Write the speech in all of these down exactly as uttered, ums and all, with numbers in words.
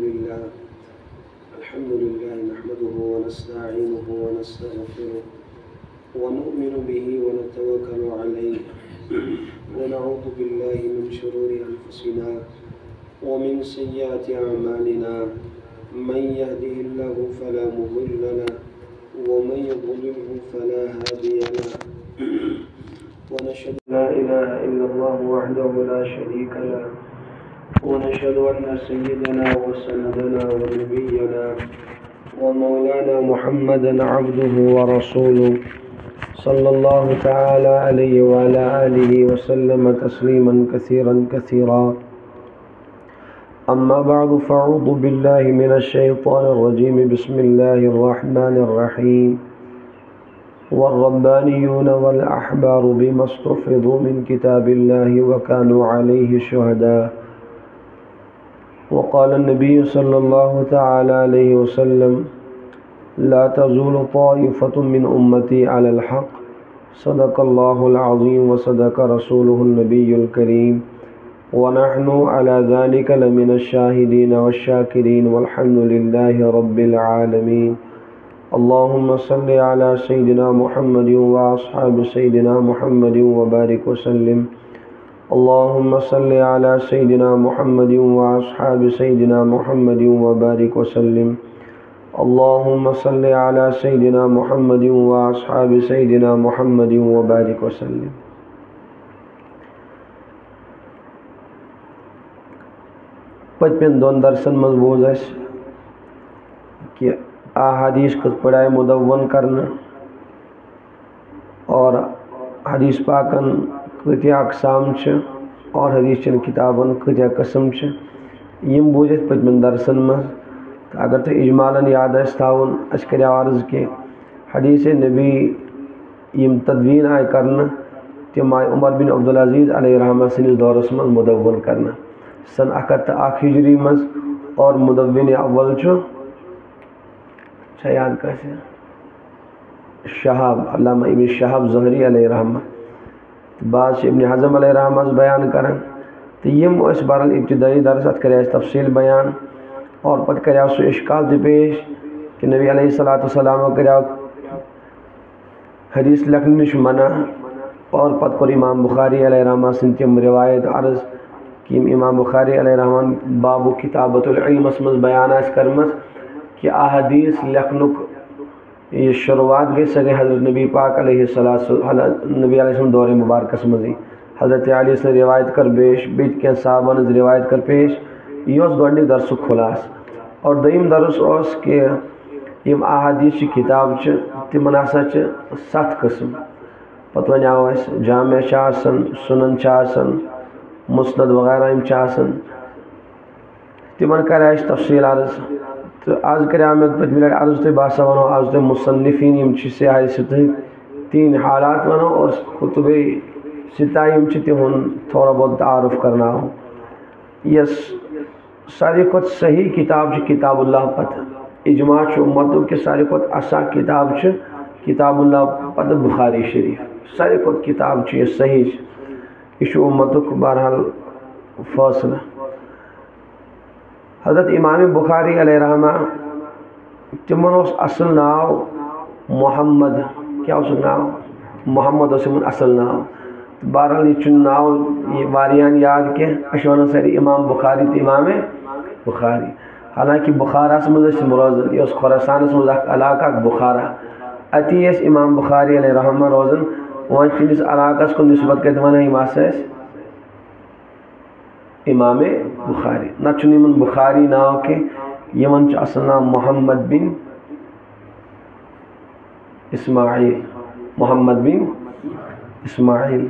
अल्हम्दुलिल्लाह अल्हम्दुलिल्लाह नहमदुहु व नस्तईनुहु व नस्तगफिरुहु व नु'मिनु बिही व नतवक्कलु अलैहि व नऊज़ु बिल्लाहि मिन शुरूरि अनफुसिना व मिन सय्यिआति अअमालिना मन यहदिहिल्लाहु फला मुदिल्ल लहु व मन युद्लिलहु फला हादिय लहु व नशहदु ला इलाहा इल्लल्लाह वहदहु ला शरीका लहु ونشهد أن سيدنا وسندنا ونبينا ومولانا محمدا عبده ورسوله صلى الله تعالى عليه وعلى آله وسلم تسليما كثيرا كثيرا أما بعد فأعوذ بالله من الشيطان الرجيم بسم الله الرحمن الرحيم والربانيون والأحبار بما استحفظوا من كتاب الله وكانوا عليه شهداء وقال النبي صلى الله تعالى عليه وسلم لا تزول طائفة من أمتي على الحق صدق الله العظيم وصدق رسوله النبي الكريم ونحن على ذلك لمن الشاهدين والشاكرين والحمد لله رب العالمين اللهم صل على سيدنا محمد وأصحاب سيدنا محمد وبارك وسلم اللهم صل على سيدنا محمد وأصحاب سيدنا محمد وبارك وسلم اللهم صل على سيدنا محمد وأصحاب سيدنا محمد وبارك وسلم पचपन दोन दर्शन मज बोझ कि अहादीस कत पढ़ाए मुदव्वन करना और हदीस पाकन कत्या अकसाम और हदीस चन किताबन कत्या कस्म यम बोझ पचमन दर्शन मज अगर तो इजमालन याद थवन अस कर अर्ज कि हदीस नबी यम तदवीन आय कर तम आय उमर बिन अब्दुल अजीज़ अलैहि रहमत सनिस दौरस मज मुदव्वन करना सन अकत अख हिजरी मज और मुदव्विन अव्वल याद कैसे शहाब अल्लामा इब्न शहाब ज़हरी अलैहि रहमत बास इब्न हज़म अलैहि रहमत बयान करन तो यम बरल इब्तिदाई दरस अत कर तफसील बयान और पत कर सो इश्काल तो पेश कि नबी अलैहिस्सलातु वस्सलाम कर हदीस लिखने नश मना और पत कर इमाम बुखारी अलैहि रहमत सिन तम रिवायत अर्ज कि इमाम बुखारी अलैहि रहमत बाबू किताबतुल इल्मस मज बयान करमस कि अहदीस लिखनुक ये शुरुआत गई सके हज़रत नबी पाक अलैहिस्सलातु नबी अलैहि दौर मुबारकस मजी हज़रत अली से रिवायत कर पेश बीच के साहबन रिवायत कर पेश यह गोडनिक दरस खुलास और दयम दरस कि यम अहादीस किताब तिमन हसा सत कस्म पत वन आव जामे सुनन मुस्नद वगैरह तिमन कर तफसील अर्ज तो आज कर पतम लट अर्ज तो बह वनो आज तो मुसन्निफीन सियाह सित तीन हालात वनो और खुतब सिता तिहन थोड़ा बहुत तारुफ करना हो यस सारी खुद सही किताब किताबुल्लाह पत इजमा उम्मतों के सारी खुद असा किताब किताबुल्लाह पत बुखारी शरीफ सारी खुद किताब ये सही यह उम्मतुक बहरहाल फैसला हज़रत इमाम बुखारी अलैहि रहमत तिमन असल नाव मोहम्मद क्या नाव मोहम्मद असल नाव बहरहाल यह नाव वारियान याद कह वन सारी इमाम बुखारी तो इमाम बुखारी हालांकि बुखारस मज रोजान यह खुरासानस मज इलाका बुखारा अति इमाम बुखारी अलैहि रहमत रोजान वन चंदिस इलाकस को निस्बत कर वन इमाम बुखारी नन बुखारी नाव के यमन असल नाम मोहम्मद बिन इस्माइल मोहम्मद बिन इस्माइल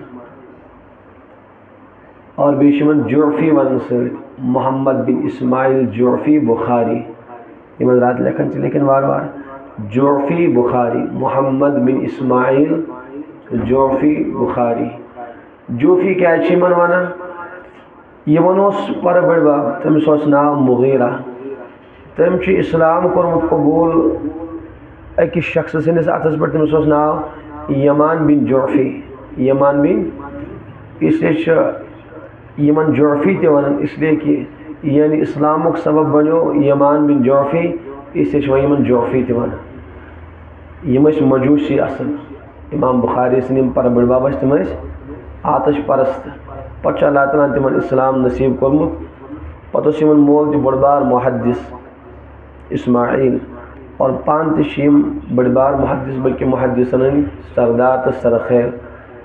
और बेशमन जुर्फ़ी वन सत मोहम्मद बिन इस्माइल जुर्फ़ी बुखारी यमन रात लेखन लेकिन वार वार जुर्फ़ी बुखारी मोहम्मद बिन इस्माइल जुर्फ़ी बुखारी जुर्फ़ी क्या मन वन यमन पर बड़ बाब तमिस नाव मुगीरा तम इस्लाम कोर्मुत कबूल अकिस शख्स सनिस अतस पे तमिस नाव यमान बिन जुर्फ़ी यमान बिन इसलिए यमन जुर्फ़ी ते वन इसलिए कि यानी इस्लामुक सबब बनो यमान बिन जोफ़ी इस यमन जोफ़ी तवन यम मजूसी असल इमाम बुखारी सम पर बड़बाब तम आतश परस्त पे अल्लाह ताला तिमन इस्लाम नसीब कोर्मुत पे मोल बड़बार मुहद्दिस इस्माइल और पान तम बड़बार मुहद्दिस बल्कि मुहद्दिसन सरदार तो सरखैर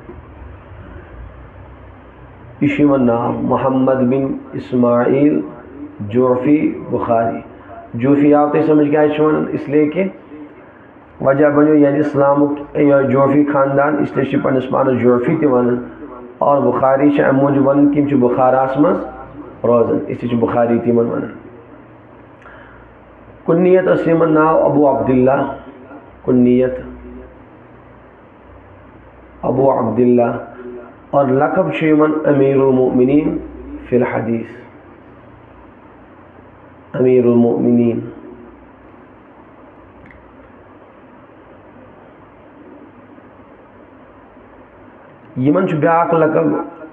यह नाम मोहम्मद बिन इस्माइल जोफ़ी बुखारी जोफ़ी आव तो समझ क्या वन इसलिए कि वजह बनो यानी इस्लाम जोफ़ी ख़ानदान इसलिए पन्नस पान जोफ़ी तवन और बुखारी अम मूजूब वन कि बुखारास मज रोजान इसलिए बुखारी तिमन वन कुन्नियत असमन नाव अबू अब्दुल्ला कुन्नियत अबू अब्दुल्ला और लक़ब यमन अमीरुल मोमिनीन फिल हदीस अमीरुल मोमिनीन यमन ब्याक लक़ब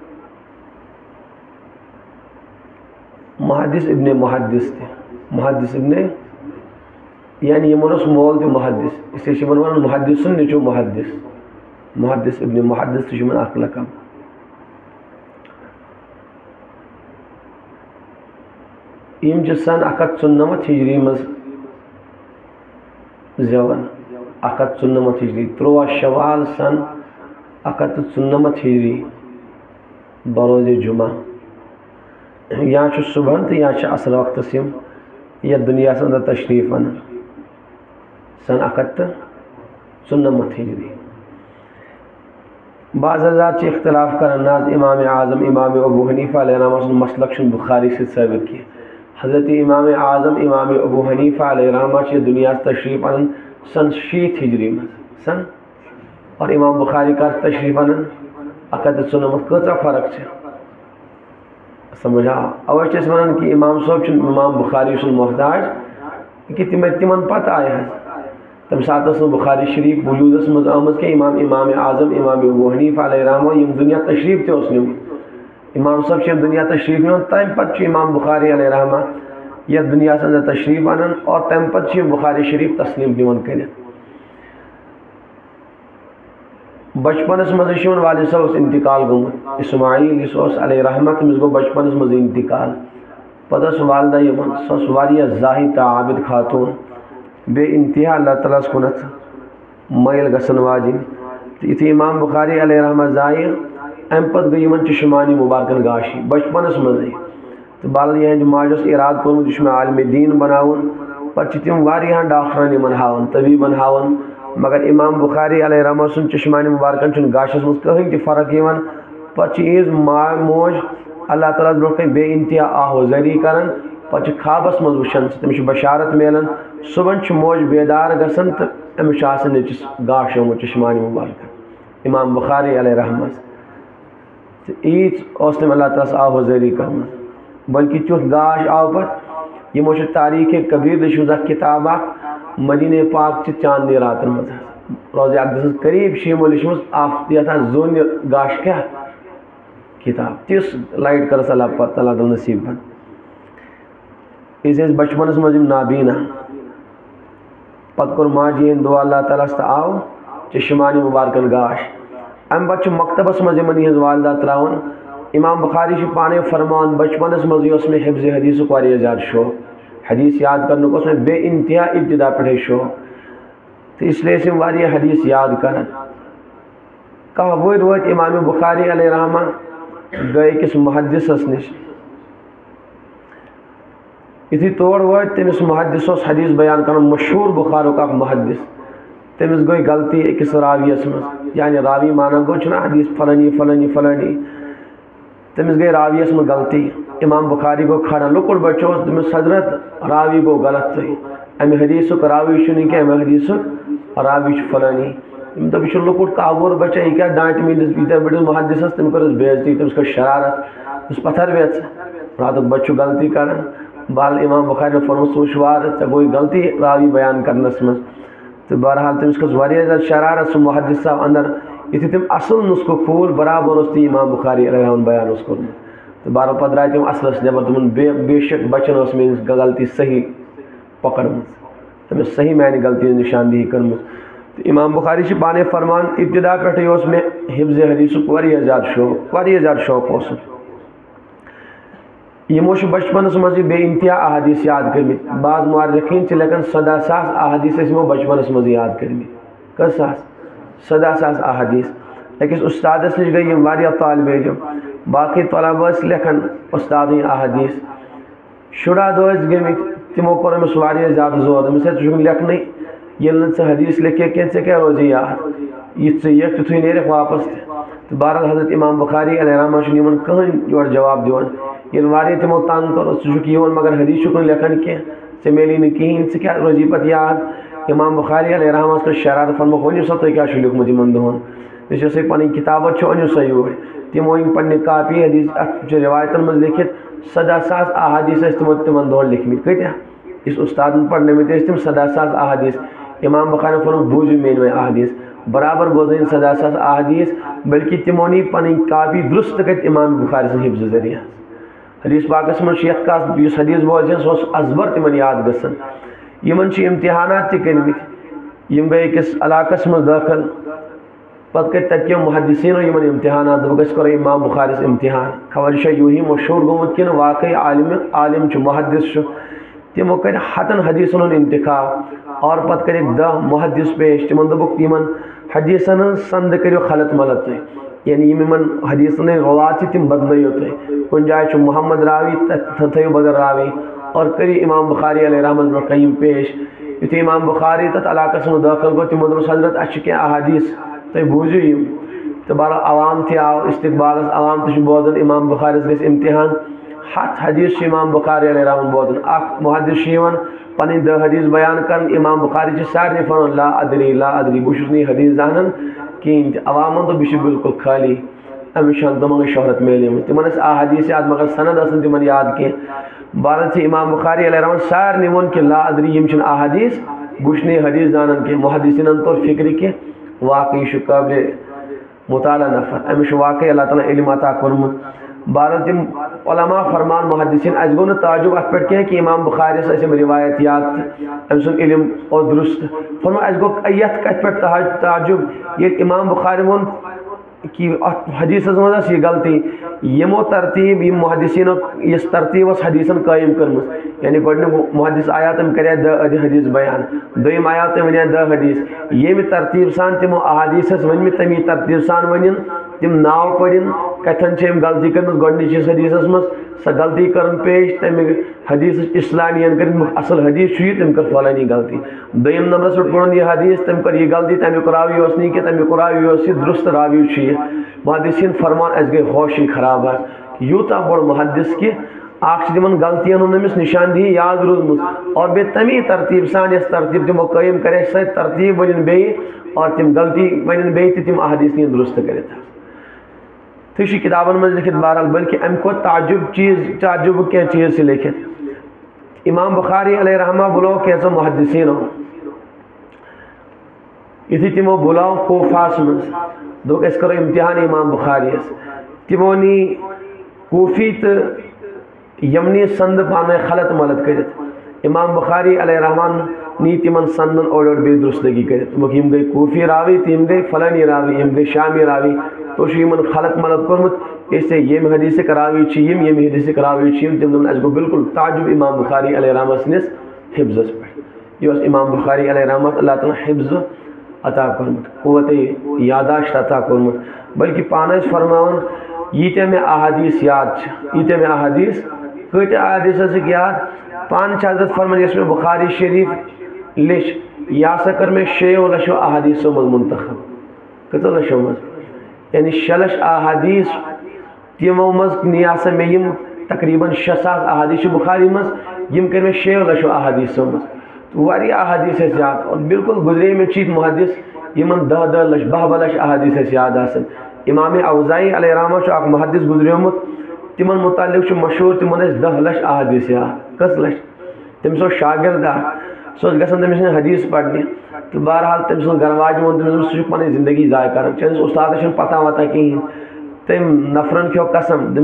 मुहद्दिस इब्ने मुहद्दिस थे मुहद्दिस इब्ने यानी यमन मोल तो मुहद्दिस इसलिए वन मुहद्दिसन नीचो मुहद्दिस मुहद्दिस इब्ने मुहद्दिस यमन अख लक़ब यम सन अक चुनमत हिजरी मज जवन अक चुनमत हिजरी त्रुवा शवाल सन अक चुनमत हिजरी बरोज़ जुमा या सुबह तो या असर वक्त यम यह दुनिया अंदर तशरीफ़ वन सन अक चुनमत हिजरी बाज़ हज़रात इख्तलाफ कर नाज इमाम आज़म इमाम अबू हनीफ़ा अलैहि मसलक बुखारी से साबित किया हज़रत इमाम आज़म इमाम अबू हनीफ़ा अलैहि दुनिया तशरीफ़ अन सन शीत हिजरी में सन और इमाम बुखारी का तशरीफ़ अन अकद चुनमत कचा फ़र्क है समझा अवे वन कि इमाम साहब इमाम बुखारी सुन मोहताज कि तिम तिमन पत आए तम सात बुखारी शरीफ वजूदस मज आमज के इमाम इमाम आज़म इमाम अबू हनीफ़ा अलैहि यम दुनिया तशरीफ़ तोस निमुत इमाम साहब दुनिया तशरीफ़ निवन तम पे इमाम बुखारी अलैहि यह दुनिया अंदर तशरीफ़ अनन और तम पे बुखारी शरीफ तस्लीम निवन कर बचपनस मज वालिद साहब इंतकाल गुमुत इस्माइल अलैहि रहमत तमिस गो बचपनस मज इंतकाल पतस वालदा यमन सस वारिया ज़ाहिद आबिद खातून बे इंतहा अल्लाह ताला कुनत मैल गसन वाजिन इथे इमाम बुखारी अलैहि रहमत जाय अम पत गई यमन चश्मानी मुबारकन गाशी बचपनस मज तो बाल यह माजस इराद कोर्मुत यह आलम दीन बनावन पे तम वारियान डॉक्टरन यमन हावन तबीबन हावन मगर इमाम बुखारी अलैहि रहमत सुन चश्मानी मुबारकन गाशस मज कहीं तह फ़र्क यवन पे इज माँ मोज अल्लाह ताला ब्रोह बे इंतहा आहोजरी कर पे ख्वाबस मज वुचान तमिस बशारत मिलान सुबह मोज बेदार गसन तो अमिस नचिस गाश आमुत चश्मानी मुबारकन इमाम बुखारी अलैहि रहमत तो ईज तम अल्लाह ताला आहोजरी कर बल्कि तुथ गाश आव पे यमो तारीख़ कबीर लिखम किताब मदीने पाक चांदनी रातन मज रोज़ अकदस करीब यमो लिखम आफ यथ जोन गाश क्या किताब तिस लाइट कर अल्लाह ताला नसीब बन इस बचपनस मज नाबीना पत कोर माजी दुआ अल्लाह ताला आव चश्मानी मुबारकन गाश अम पे मकतबस मज यमन वालदा त्रावन इमाम बुखारी पाने फरमान बचपनस मज में हिफ्ज़ हदीस वारिया ज़्यादा शौक हदीस याद करने बे इंतहा इब्तिदा पे शौक तो इसलिए वारिया हदीस याद कर कह वो वत इमाम बुखारी अलैहि रहमत गए किस मुहद्दिसस निश इथी तोड़ वत तमिस मुहद्दिस हदीस बयान कर मशहूर बुखारुक अख मुहद्दिस तमिस गई गलती अकिस रावियस मज यानी रावी माना गो हदीस फलानी फलानी फलानी तमिस गई रावियस में गलती इमाम बुखारी गो खड़ा लुकुड़ बचो तमिस हजरत रावी गो गलत अमे हदीसुक रावी कि अमे हदीसुक रावी फलानी दप यह लुकुट कावुर बच्चा यह क्या डांट मीस ईत बड़िस मुहद्दिसस तम कर बेइज्जती तमिस कर शरारत उस पत्थर वेच रात बच्चु गलती कर बाल इमाम बुखारी फरमो सुशवार ऐ गई गलती रावी बयान करनस मज तो बहरहाल तमिस खस वारिया शरारत सह मुहद्दिस साहब अंदर यु तम असल नुस्खो खोल बराबर उस इमाम बुखारी अलैहि बयान कोर्मुत तो बार पे द्राय तम असलस नबर तुम बे बेशक बचन मे गलती सही पकड़ तमिस सही मानी गलती निशानदेही कर्म। तो इमाम बुखारी पाने फरमान इब्तिदा पे मे हिफ्ज़ हदीसुक वारिया ज़्यादा शौक वारिया ज़्यादा शौक यमो बचपन मज बे इंतहा अहादीस याद कर्मित बाज मुअर्रिखीन लेखन सदा सास अहादीस यमो बचपन मज याद कर्मित कस सास सदा सास अहादीस अकिस उस्तादस नश गई वारिया तालिब इल्म बाकी तलबा लेखन उस्ताद अहादीस शुरा दोस गमित तिमो कोर अमिस वारिया ज़्यादा जोर अमिस लेखन ये हदीस लिखे क्या ऐसे क्या रोजी याद ये तुथु नेर वापस तो बहरहाल हज़रत इमाम बुखारी अलैहिर्रहमा कहन योर जवाब दिवान ये वारिया तिमो तंग कर सह मगर हदीस लेखन कह से मेली न कहें से क्या रोजी पे याद। इमाम बुखारी अलैहिर्रहमा कर शरारत फरमा वन सा तुम क्या लिखमुत इन दोहन ये पी किताब अनु सा यूर तमो पे कापी हदीस अत रिवायतन मज लिखित सदा सास अहादीस तमो तिमन दोहन लिखमित कत्या इस उस्तादन पढ़नमित तम सदा सास अहादीस। इमाम बुखारी फरम बूझ मेन वे अहादीस बराबर बोजन सदा सास अहादीस बल्कि तिमो नी पन कापी दुरुस्त कर इमाम बुखारी से हिफ्ज़ जरिया हदीस पाकस मन यथ हदीस बोजन सह अजबर तिमन याद गसन यमन इम्तिहानात तमित यम गई अकिस इलाकस मज दाखिल पत कर तत्यो मुहद्दिसीनो यमन इम्तिहानात बह गो इमाम बुखारी इम्तिहान खबर यूही मशहूर गोमुत कि वाकई आलिम आलिम मुहद्दिस तमो कर हतन हदीसन हुंद इंतखाब और पत कर दह मुहद्दिस पेश तिमन दोपुक तिमन हदीसन संद करो खलत मलत तुम यानी यमन हदीसन रवात तम बदलो तुम कुन जाए मोहम्मद रावी थो बदर रावी और करी इमाम बुखारी अलैहिर्रहमा कयीम पेश युथे इमाम बुखारी तथ इलाकस में दाखिल गो तमो दोस हजरत अह क्या अहादीस तुम बूझू यम तो बहर आवाम थे आव इस्तकबाल आवाम तो बोजन इमाम बुखारी गस इम्तिहान हथ हदीस इमाम बुखारी अलैहिर्रहमा बोजन अख मुहद्दिस पन दह हदीस बयान कर इमाम बुखारी सारे फरन ला अदरी ला अदरी बहुत नी हदीस जानन कहें अवामन तो बह बिल्कुल खाली अमिश तमन शहरत मिले तिमन आ हदीस याद मगर सनद तिमन याद कह बारह से इमाम बुखारी अलैहिर्रहमा सारे वो कि ला अदरी यम अहादीस बुशने हदीस जानन के मुहद्दिसिन तौर फिक्र के वाकई काबिल मुताला नफर अमिश वाकई अल्लाह ताला इल्म अता कोरमुत बारह तिम उलमा फरमान मुहद्दिसिन अस गो ताजुब अत पे कह कि इमाम बुखारी से रिवायत याद अम सुन इल्म और दुरुस्त फरमा अस गो यथ कत पे ताजुब ये इमाम बुखारी वो कि हदीस मज यह गलती यमो तरतीब यम मुहद्दिसिन इस तरतीब हदीसन कायम कर्म यानी गोडनिक मुहद्दिस आया तम करे दह हदीस बयान दोम आया तम वन दह हदीस ये तरतीब सान तमो अहादीस वन तमी तरतीब सान वन तम नाव पढ़न कथन गलती कर गोडनिचस हदीस मज सह गलती कर पेश तम हदीस इस्लानियन कर असल हदीस तम कर फलानी गलती दोम नंबरस पे पढ़न यह हदीस तम कर यह गलती तमिक रावी नी कि तमिक रावी दुरुस्त रावी मुहद्दिसिन फरमान अस गई होशी खराब यूता बोड़ मुहद्दिस कि तिमन गलतियन अमिस निशानदेही याद रूदमुत और बे तमी तरतीब सान यस तरतीब तमो कायम करे सह तरतीब वन बे और तम गलती वन बे तम अहादीस नी दुरुस्त कर थी किताबन मज लिखित बहरहाल बल्कि अम खो ताजुब चीज़ ताजुब क्या चीज़ से लिखित इमाम बुखारी अलैहिर्रहमा बुलो कैसा मुहद्दिसीन हो इसी तमो बुलाओ कोफास मज दोक अस करो इम्तिहान इमाम बुखारी तमो नी कोफी तो यमनी संद पान खलत मलत कर इमाम बुखारी अलैहिर्रहमा नी तिमन संदन ओड ओड बे दुरुस्तगी कर यम गई कोफी रावी तम गई फलानी रावी यम गई शामी रावी तो यमन खलत मलत कोरमुत इससे यम हदीस रावी यम यम हदीस रावी तम अस गो बिल्कुल ताजुब इमाम बुखारी अलैहिर्रहमा सनिस हिफ्ज़स पे यह इमाम बुखारी अलैहिर्रहमा अल्लाह ताला हिफ्ज़ अता कोरमुत क़ुव्वत यादाश्त अता कोरमुत बल्कि पान फरमान यीत्या मे अहादीस याद यीत्या मे अहादीस कत अहादीस याद पान हजरत फरमान यस में बुखारी शरीफ लिश यह सा कर मे शेओ लशो अहादीसो मज मुंतखब कतो लशो मज यानी शलश अहादीस तमो मज नियासा मे यम तकरीबन शे सास अहादीस बुखारी मज यम कर मे शेओ लशो अहादीसो मज तो वारिया अहादीस याद और बिल्कुल गुजरे में चीत मुहद्दिस यमन दह दह लश बह बह लश अहादीस याद आसन इमाम औज़ाई अलैहिर्रहमा अख मुहद्दिस गुजरियोमुत तिमन मुतालिक मशहूर तिमन दह लश अहादीस याद कस लश तम सो शागिर्द सो गसन तमिस हदीस पढ़ने तो बहरहाल तम सो गरवाज वो तमिस सह पन जिंदगी ज़ाय कर चंस उस्ताद पता वता कहें तम नफरन खो कसम तमिस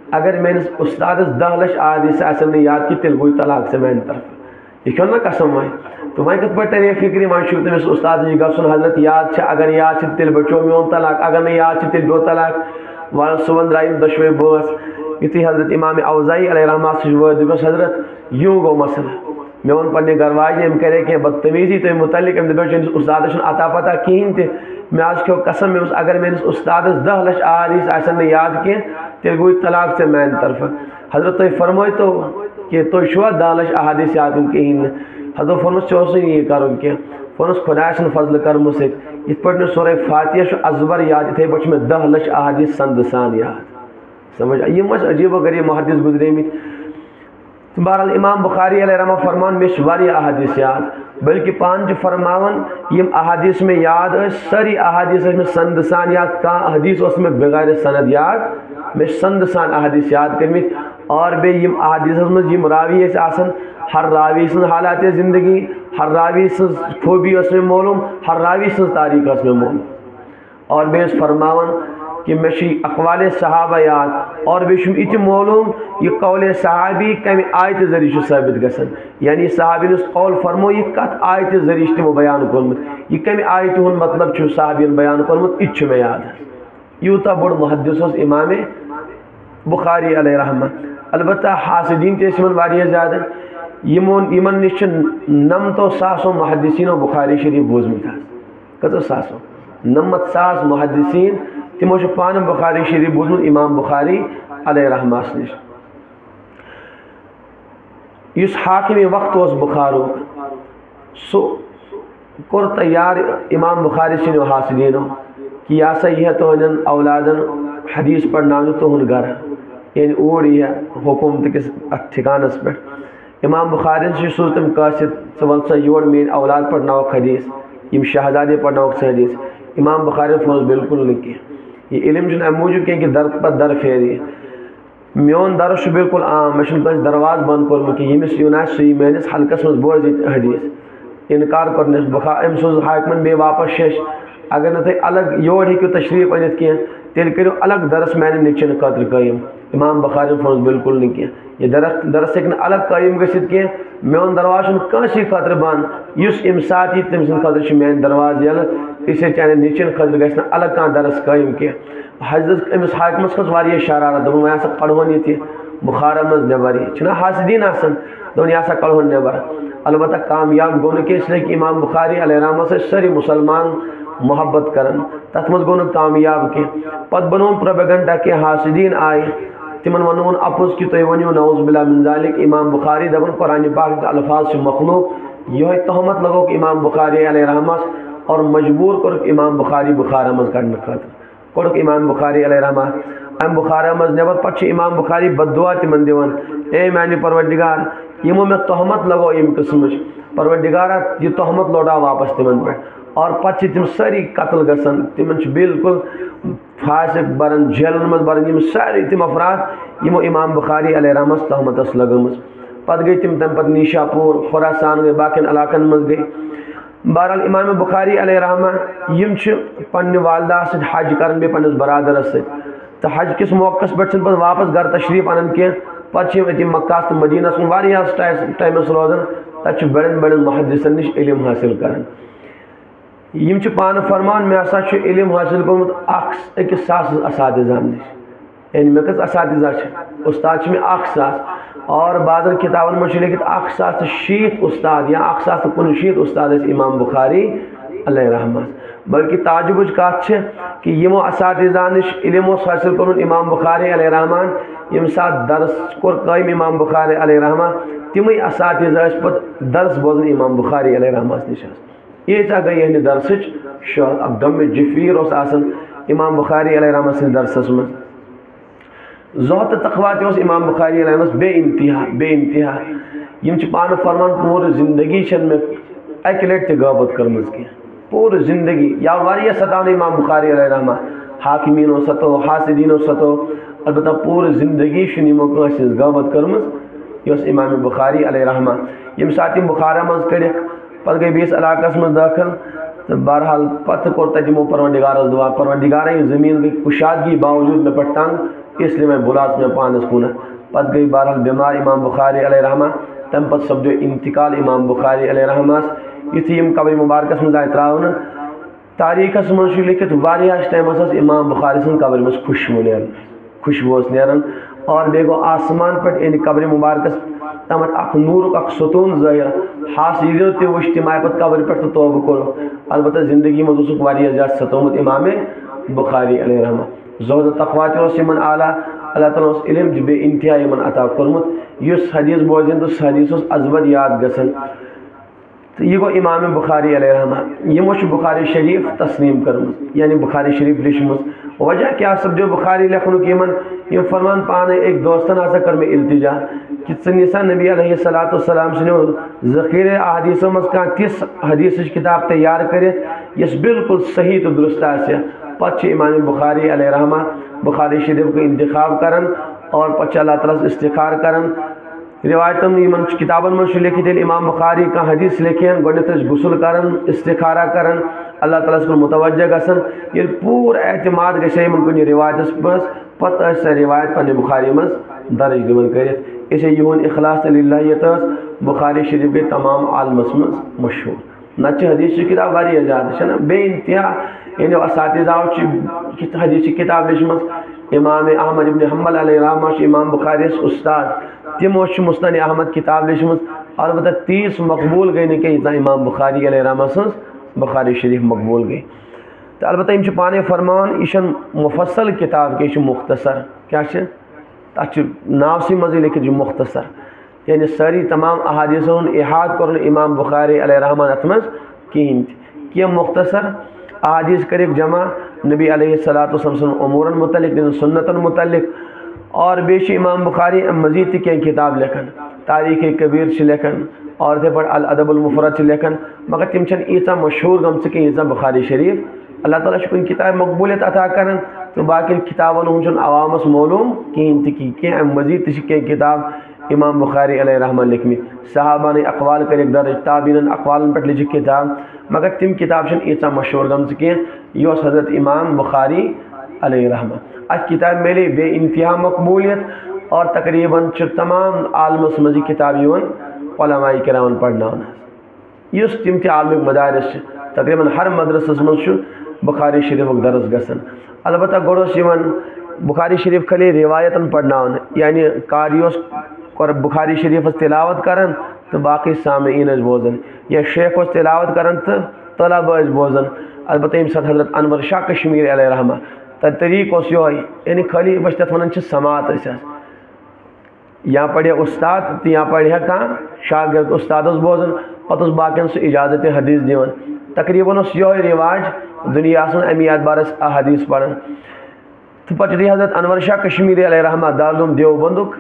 अगर मेनिस उस्ताद दह लच आदिस आसन याद कि तेल गई तलाक से मेन तरफ यह ना कसम वह तो वह कत पे फिक्र वह तमिस उस्ताद नश गसन हजरत याद अगर याद तेल बचो मोन तलाक अगर न याद तेल गो तलाक वह सुन द्राय दशवे बस युथी हजरत इमाम औज़ाई अलैहि रहमत सह हजरत यूं गो मसल मे वो पे गरवाज अम करे कह बदतमीजी तुम मुतलिक अम दस उस्ताद अता पता कहें ते मे आज खो कसम मे अगर मेनिस उस्ताद दह लच आदीस आसन याद कह तेल गई तलाक से मेन तरफ हजरत तुम फरमो तो कि तुम छुआ दह लच अहादीस याद कहें हजरत फरमस ये कर कह फरमस खुदा फजल कर्म सत पे सोरे फातिहा अजबर याद इथे पे मे दह लच अहादीस संद सान याद समझ यम अजीब गरीब मुहद्दिस गुजरेमित बहरहाल इमाम बुखारी अलैहि रहमत फरमान मे वारिया अहादीस याद बल्कि पान फरमावन यम अहादीस में याद सारी अहादीस में संद सान याद कह हदीस में बगैर सनद याद मे संद सान अहादीस याद करमित और बे यम अहादीस में यम रावी आसन हर रावी सं हालात ज़िंदगी हर रावी सं खूबी में मालूम हर रावी सं तारीख में मालूम और बे फरमावन कि मे अकवाल सहाबा याद और बेशुम इत मालूम यह कौल सहाबी कम आयत जरिए साबित गसन यानी सहाबी कौल फरमो यह कत आयत जरिए तमो बयान कोर्मुत यह कम आयत हुन मतलब सहाबियन बयान कोर्मुत इत मे याद यूता बड़ मुहद्दिस इमाम बुखारी अलैहि रहमत अलबत्ता हासिदीन तमन वारिया ज़्यादा यमन यमन निश नमतो सासों मुहद्दिसीनो बुखारी शरीफ बोजमुत कतो सासों नमत सास मुहद्दिसीन तमो पान बुखारी शरीफ बोजमुत इमाम बुखारी अलैहि रहमत निश युस हाकिम वक्त बुखारो सो कोर तैयार इमाम बुखारी सिनो हासिदीनो कि या सा यह तो औलादन हदीस पढ़ना तो हन घर यानी ओर यह हुकूमत किस ठिकानस पे इमाम बुखारी से सूज तम कासिद सवल सा योर मेन औलाद पढ़ना हदीस यम शहजादे पढ़ना हदीस इमाम बुखारी फोन बिल्कुल नहीं ये इल्म अम मूजूब कह कि दर पर दर फेरी मोन दरस बिल्कुल आम मे दरवाज बंद कोर्मुत कि यमिस यून सी मेनिस हल्कस मज बोज हदीस इनकार कर बुखा अम सोज हाकमन बे वापस शेष अगर न तुम अलग योर हेकू तशरीफ अनित कह तेल करो अलग दरस मैंने निचन खतर कायम इमाम बुखारी फोन बिल्कुल नहीं कह यह दर दरस हेक अलग कायम गसित कह मोन दरवाज कंसी खतर बंद इस अम सात यी तम सद खतर मेन दरवाज यल इसे चाहे निचन खतर गस अलग कह दरस कायम कह हजरत अमिस हाकमस खस वारिया शरारत दोपन वह हसा पढ़वन ये बुखारा मज नबर यह हासिदीन आसन दोपन यह हसा कड़वन नबर अलबत्ता कामयाब गो कि इसलिए कि इमाम बुखारी अलैहि रहमत से सारी मुसलमान मोहब्बत करन तथ मज गो कामयाब कह पत बनो प्रोपेगेंडा के हासिदीन आए तिमन वन अपोज कि तुम वनो नऊज़ बिल्लाह मिन ज़ालिक इमाम बुखारी दपन कुरान पाक अल्फाज से मखलूक यह तहमत लगो कि इमाम बुखारी अलैहि रहमत और मजबूर कर इमाम बुखारी बुखारा मज कड़न खतर कोड़क इमाम बुखारी अलैहि रहमत अम बुखारा मज नबर पे इमाम बुखारी बदुआ तिमन दिवन ए मानी परवरदिगार यमो में तहमत लगो यम किस्म परवरदिगारा यह तहमत लौटा वापस तिमन पे और पे तम सारी कत्ल गसन तिमन बिल्कुल फासिक बरन जेलन मज बरन यम सारी तम अफराद यमो इमाम बुखारी अलैहि रहमत तहमतस लगमज पत गई तम तम पत निशापुर खुरासान गई बाकिन इलाकन मज गई बहरहाल इमाम बुखारी अलैहि रहमत यम पन्ने वालदा सद हज कर बे पन्नस बरादरस सद तो हज किस मौकस पे वापस घर तशरीफ अनन कह पे मक्का तो मदीना वारियास टाइमस रोजान तक बड़न बड़न मुहद्दिसन निश इल्म हासिल कर यम पान फरमान मे हसा इल्म हासिल कोर्मुत अकिस सास असातिज़ा निश यानी मे कस असातिज़ा उस्ताद मे अख सास और बाज़न किताबन में लिखित अख सास शीत उस्ताद या अख सास कुन शीत उस्ताद इमाम बुखारी अलैहि रहमत बल्कि ताजुबुज कत कि यमो असातिज़ा निश इल्म हासिल कोर्मुत इमाम बुखारी अलैहि रहमत यम सात दर्स कोर कायम इमाम बुखारी अलैहि रहमत तिम असातिज़ा पे दर्स बोजन इमाम बुखारी अलैहि रहमत निश यीचा गई यह दर्स गम जफीर इमाम बुखारी अलैहि रहमत सद दर्सस मज ज़ोहत तकवा इमाम बुखारी अलैहि रहमत बे इंतहा बे इंतहा यम पान फरमान पूरी जिंदगी मे अक लट तबत कर्म कह पूरी जिंदगी या वारिया सतावन इमाम बुखारी अलैहि रहमत हाकिमीनो सतो हासिदीनो सतो अलबत्ता पूरी जिंदगी यमो गबत कर्म यह इमाम बुखारी अलैहि रहमत यम सात बुखारा मज कड़ पे गई बेस इलाकस मज दाखिल तो बहरहाल पत कोर तमो परवरदिगारस दुआ परवरदिगार जमीन गई कुशादगी बावजूद मे पे तंग इसलिए मैं बुलास में पानस कुन पत गई बहरहाल बीमार इमाम बुखारी अलैहि रहमा तम पत सपदो इंतकाल इमाम बुखारी अलैहि रहमास युथि यम कब्र मुबारकस मज आय त्रावन तारीखस मज लिखित वारियास टाइमस इमाम बुखारी सन कब्र मज खुशबू नेरन खुशबू नेरन और बे गो आसमान पे इन कब्र मुबारकस तमत अख नूर अख सतून ज़ाहिर हास यीजो ते वुश तिमाय पत कब्र पे तो तौबा करो अलबत्ता जिंदगी मज उसुक वारिया ज्यादा सतोमत इमाम बुखारी अलैहि रहमा ज़ोहद तक़वा ते ओस यमन आला अल्लाह ताला उस इल्म बे इंतहा यमन अता कोरमुत युस हदीस बोजन तो हदीस उस अजबत याद गसन तो ये गो इमाम बुखारी अलैहि रहमा यमो बुखारी शरीफ तस्लीम करमुत यानी बुखारी शरीफ लिखमुत वजह क्या सब जो बुखारी लिखन यमन ये फरमान पाने एक दोस्तन आसा कर में इल्तिजा कि सनिसा नबी अलैहिस्सलातु वस्सलाम सने ज़ख़ीरे अहदीसों मस का तिस हदीस किताब तैयार करे यस बिल्कुल सही तो दुरुस्त आसे पच इमाम बुखारी अलैहि रहमा बुखारी शरीफ को इंतखाब करन और पच अल्लाह ताला से इस्तिखार करन रिवायतम यमन किताबन में लिखित इमाम बुखारी का हदीस लिखें गोडत गुसल करन इस्तिखारा करन अल्लाह ताला से मुतवज्जह गसन ये पूरा एतमाद गसे यमन कुन रिवायत बस पत रिवायत पन्ने बुखारी मस दर्ज दिवन करित इसे यून इखलास लिल्लाहियत बुखारी शरीफ के तमाम आलमस मस मशहूर नच हदीस की किताब वारिया ज़्यादा छना बे इंतहा यानी असातिज़ाओ की हदीस की किताब लिखमस इमाम अहमद इब्न हम्बल अलैहि रहमा इमाम बुखारी उस्ताद तिमो मुस्नद अहमद किताब लिखमस अलबत्ता तीस मकबूल गई नहीं कि इमाम बुखारी अलैहि रहमा सं बुखारी शरीफ मकबूल गई तो अलबत्ता इम पाने फरमान यह मुफसल किताब के मुख्तसर क्या तथ नाव से मज़े लिखित मुख्तसर यानी सारी तमाम अहादीस इहाद कर इमाम बुखारी अलैहि रहमा अत मज कहें कि मुख्तसर अहादीस कर जमा नबी अलैहिस्सलातु वस्सलाम उमूरन मुतल्लिक सुन्नतन मुतल्लिक और बेश इमाम बुखारी मजीद क्या किताब लिखन तारीख़ कबीर से लिखन और थे अल अदबुल मुफरद से लिखन मगर तिम ईसा मशहूर गम से ईसा बुखारी शरीफ अल्लाह ताला कुन किताब मकबूलियत अता करन तो बाकी किताबन हूँ अवामस मालूम कहें कि क्या मजीद तह किताब इमाम बुखारी अलैहि रहमा लिखमी सहाबा ने अकवाल कर दर्ज ताबीन अकवालन पे लिख किताब मगर तिम किताब ईसा मशहूर गम कह यह हज़रत इमाम बुखारी अलैहि रहमा अ किताब मिले बे इंतहा मकबूलियत और तकरीबन तमाम आलमस मजी किताब यून उलमाए किरामन पढ़ना युस तिम ते आलमिक मदारिस तकरीबन हर मदरसस मज बुखारी शरीफ दरस गसन अलबत्ता गोड़ोस बुखारी शरीफ खाली रिवायतन पढ़ना यानी कारियोस और बुखारी शरीफ तिलावत करन तो बाकी सामीन बोजन या शेख तिलावत करन तो तलब बोजन अलबत्ता यम हज़रत अनवर शाह कश्मीर अलैहि रहमा त तरीक यो यानी खाली बस तथ वन समात या पढ़े उस्ताद तो या पढ़े कह शागिर्द उस्ताद बोजन पत बाकियन सह इजाज़त हदीस दिवन तकरीबन यो रिवाज दुनिया अमी बारस अहदीस पढ़न तो पे हज़रत अनवर शाह कश्मीरी अलैहि रहमा दारुल देवबंदुक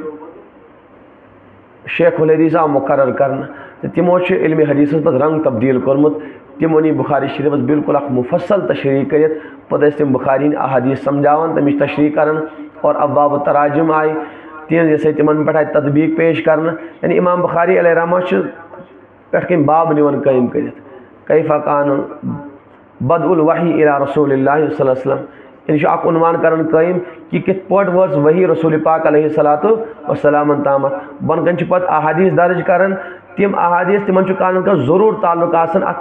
शेखुल हदीस आव मुकर्रर करन तो तिमो इल्म हदीस पे रंग तब्दील कोरमुत तिमो नी बुखारी शरीफ बिल्कुल अख मुफसल तशरीह कर पे तम बुखारी अहदीस समझावन तमिच तशरीह करन और अब्वाब तराजुम आय तीन जैसे तिमन पे तदबीक पेश करन यानी इमाम बुखारी अलैहि रहमा पे कम बाब निवन कायम कर कैफ़ा कान बदउल वही इला रसूलिल्लाहि सल्लल्लाहु अलैहि वसल्लम यानी अख उन्वान करन कायम कि कित पट वस वही रसूल पाक अलैहिस्सलातु वस्सलाम ताम बन कन पत अहादीस दर्ज करन तिम अहादीस तिमन कान का जरूर ताल्लुक आसन अत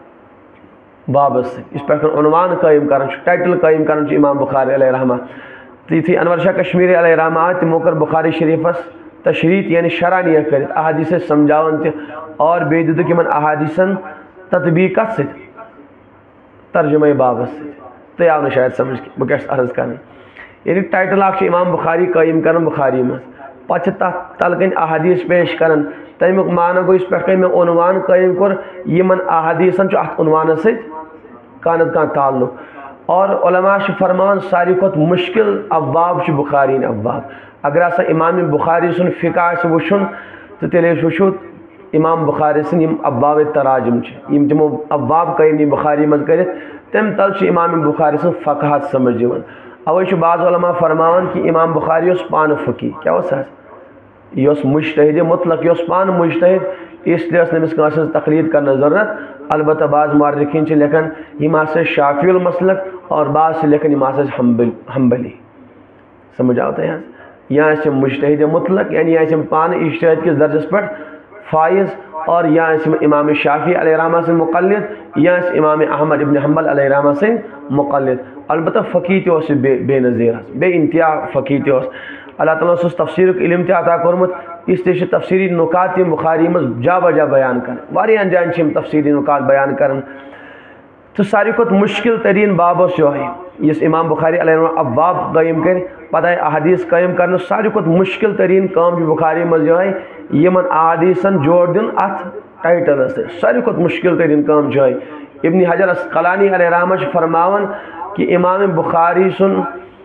बाबस इस पे उन्वान कायम करन टाइटल कायम करन इमाम बुखारी अलैहि रहमा थी अनवर शाह कश्मीरी अलैहि रहमा तिमो कर बुखारी शरीफस तशरीत यानी शरानिया कर अहादीस समझावन त और बेद कि अहादीसन तदबीक तर्जुमे बाबस तो आव ना शायद समझ बह क्या अर्ज कर यानी टाइटल अख इमाम बुखारी कायम कर बुखारी मज पे तल कन अहादीस पेश कर तमुक माना गो इस पे मे उनवान कायम कोर यमन अहादीसन अत उनवान सत ताल्लुक और उलमा फरमान सारी खुद मुश्किल अब्वाब बुखारी अब्वाब अगर अस इमाम बुखारी सुन फ़िक़ा वुन तो तेल वो इमाम बुखारी सुन अब्वाब तराजुम यम तमो अब्वाब कायम बुखारी मज कर तम तल इमाम बुखारी सुन फ़क़ाहत समझ दिवन अवे बाज़ उलमा फरमान कि इमाम बुखारी पान फ़क़ी क्या यह मुज्तहिद मुतलक यह पान मुज्तहिद इसलिए नमिस कांस तकलीद करना ज़रूरत अलबत्ता बाज़ मुअर्रिखीन लिखन यम शाफिउल मसलक और बाज़ लिखन यम हम्बल हम्बली समझ आओ तह या मुजतहिद मुतलक यानी या पान इज्तिहाद किस दर्जस पे फाइज और या इमाम शाफी अलैहिर्रहमा से मुक़ल्लिद या इमाम अहमद इब्न हंबल अलैहिर्रहमा से मुक़ल्लिद अलबत्ता फ़क़ीह ते बे बेनज़ीर बे इंतहा फ़क़ीह ते अल्लाह ताला उस तफसीर इल्म ते अता कोरमुत इस तफसीरी नुकात बुखारी मज जा बजा बयान कर वारियान जान तफसीरी नुकात बयान कर तो सारी खुद मुश्किल तरीन बाब जो है इस इमाम बुखारी अलैहिर्रहमा अब बाब कायम कर पता है अहदीस कायम कर सारी खुद मुश्किल तरीन काम बुखारी मज जो है यमन अहदीसन जोड़ दिन अथ टाइटल से सारी खुद मुश्किल तरीन काम जो है इब्न हजर अस्क़लानी अलैहिर्रहमा फरमावन कि इमाम बुखारी सुन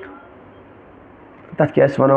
तथ क्या वनो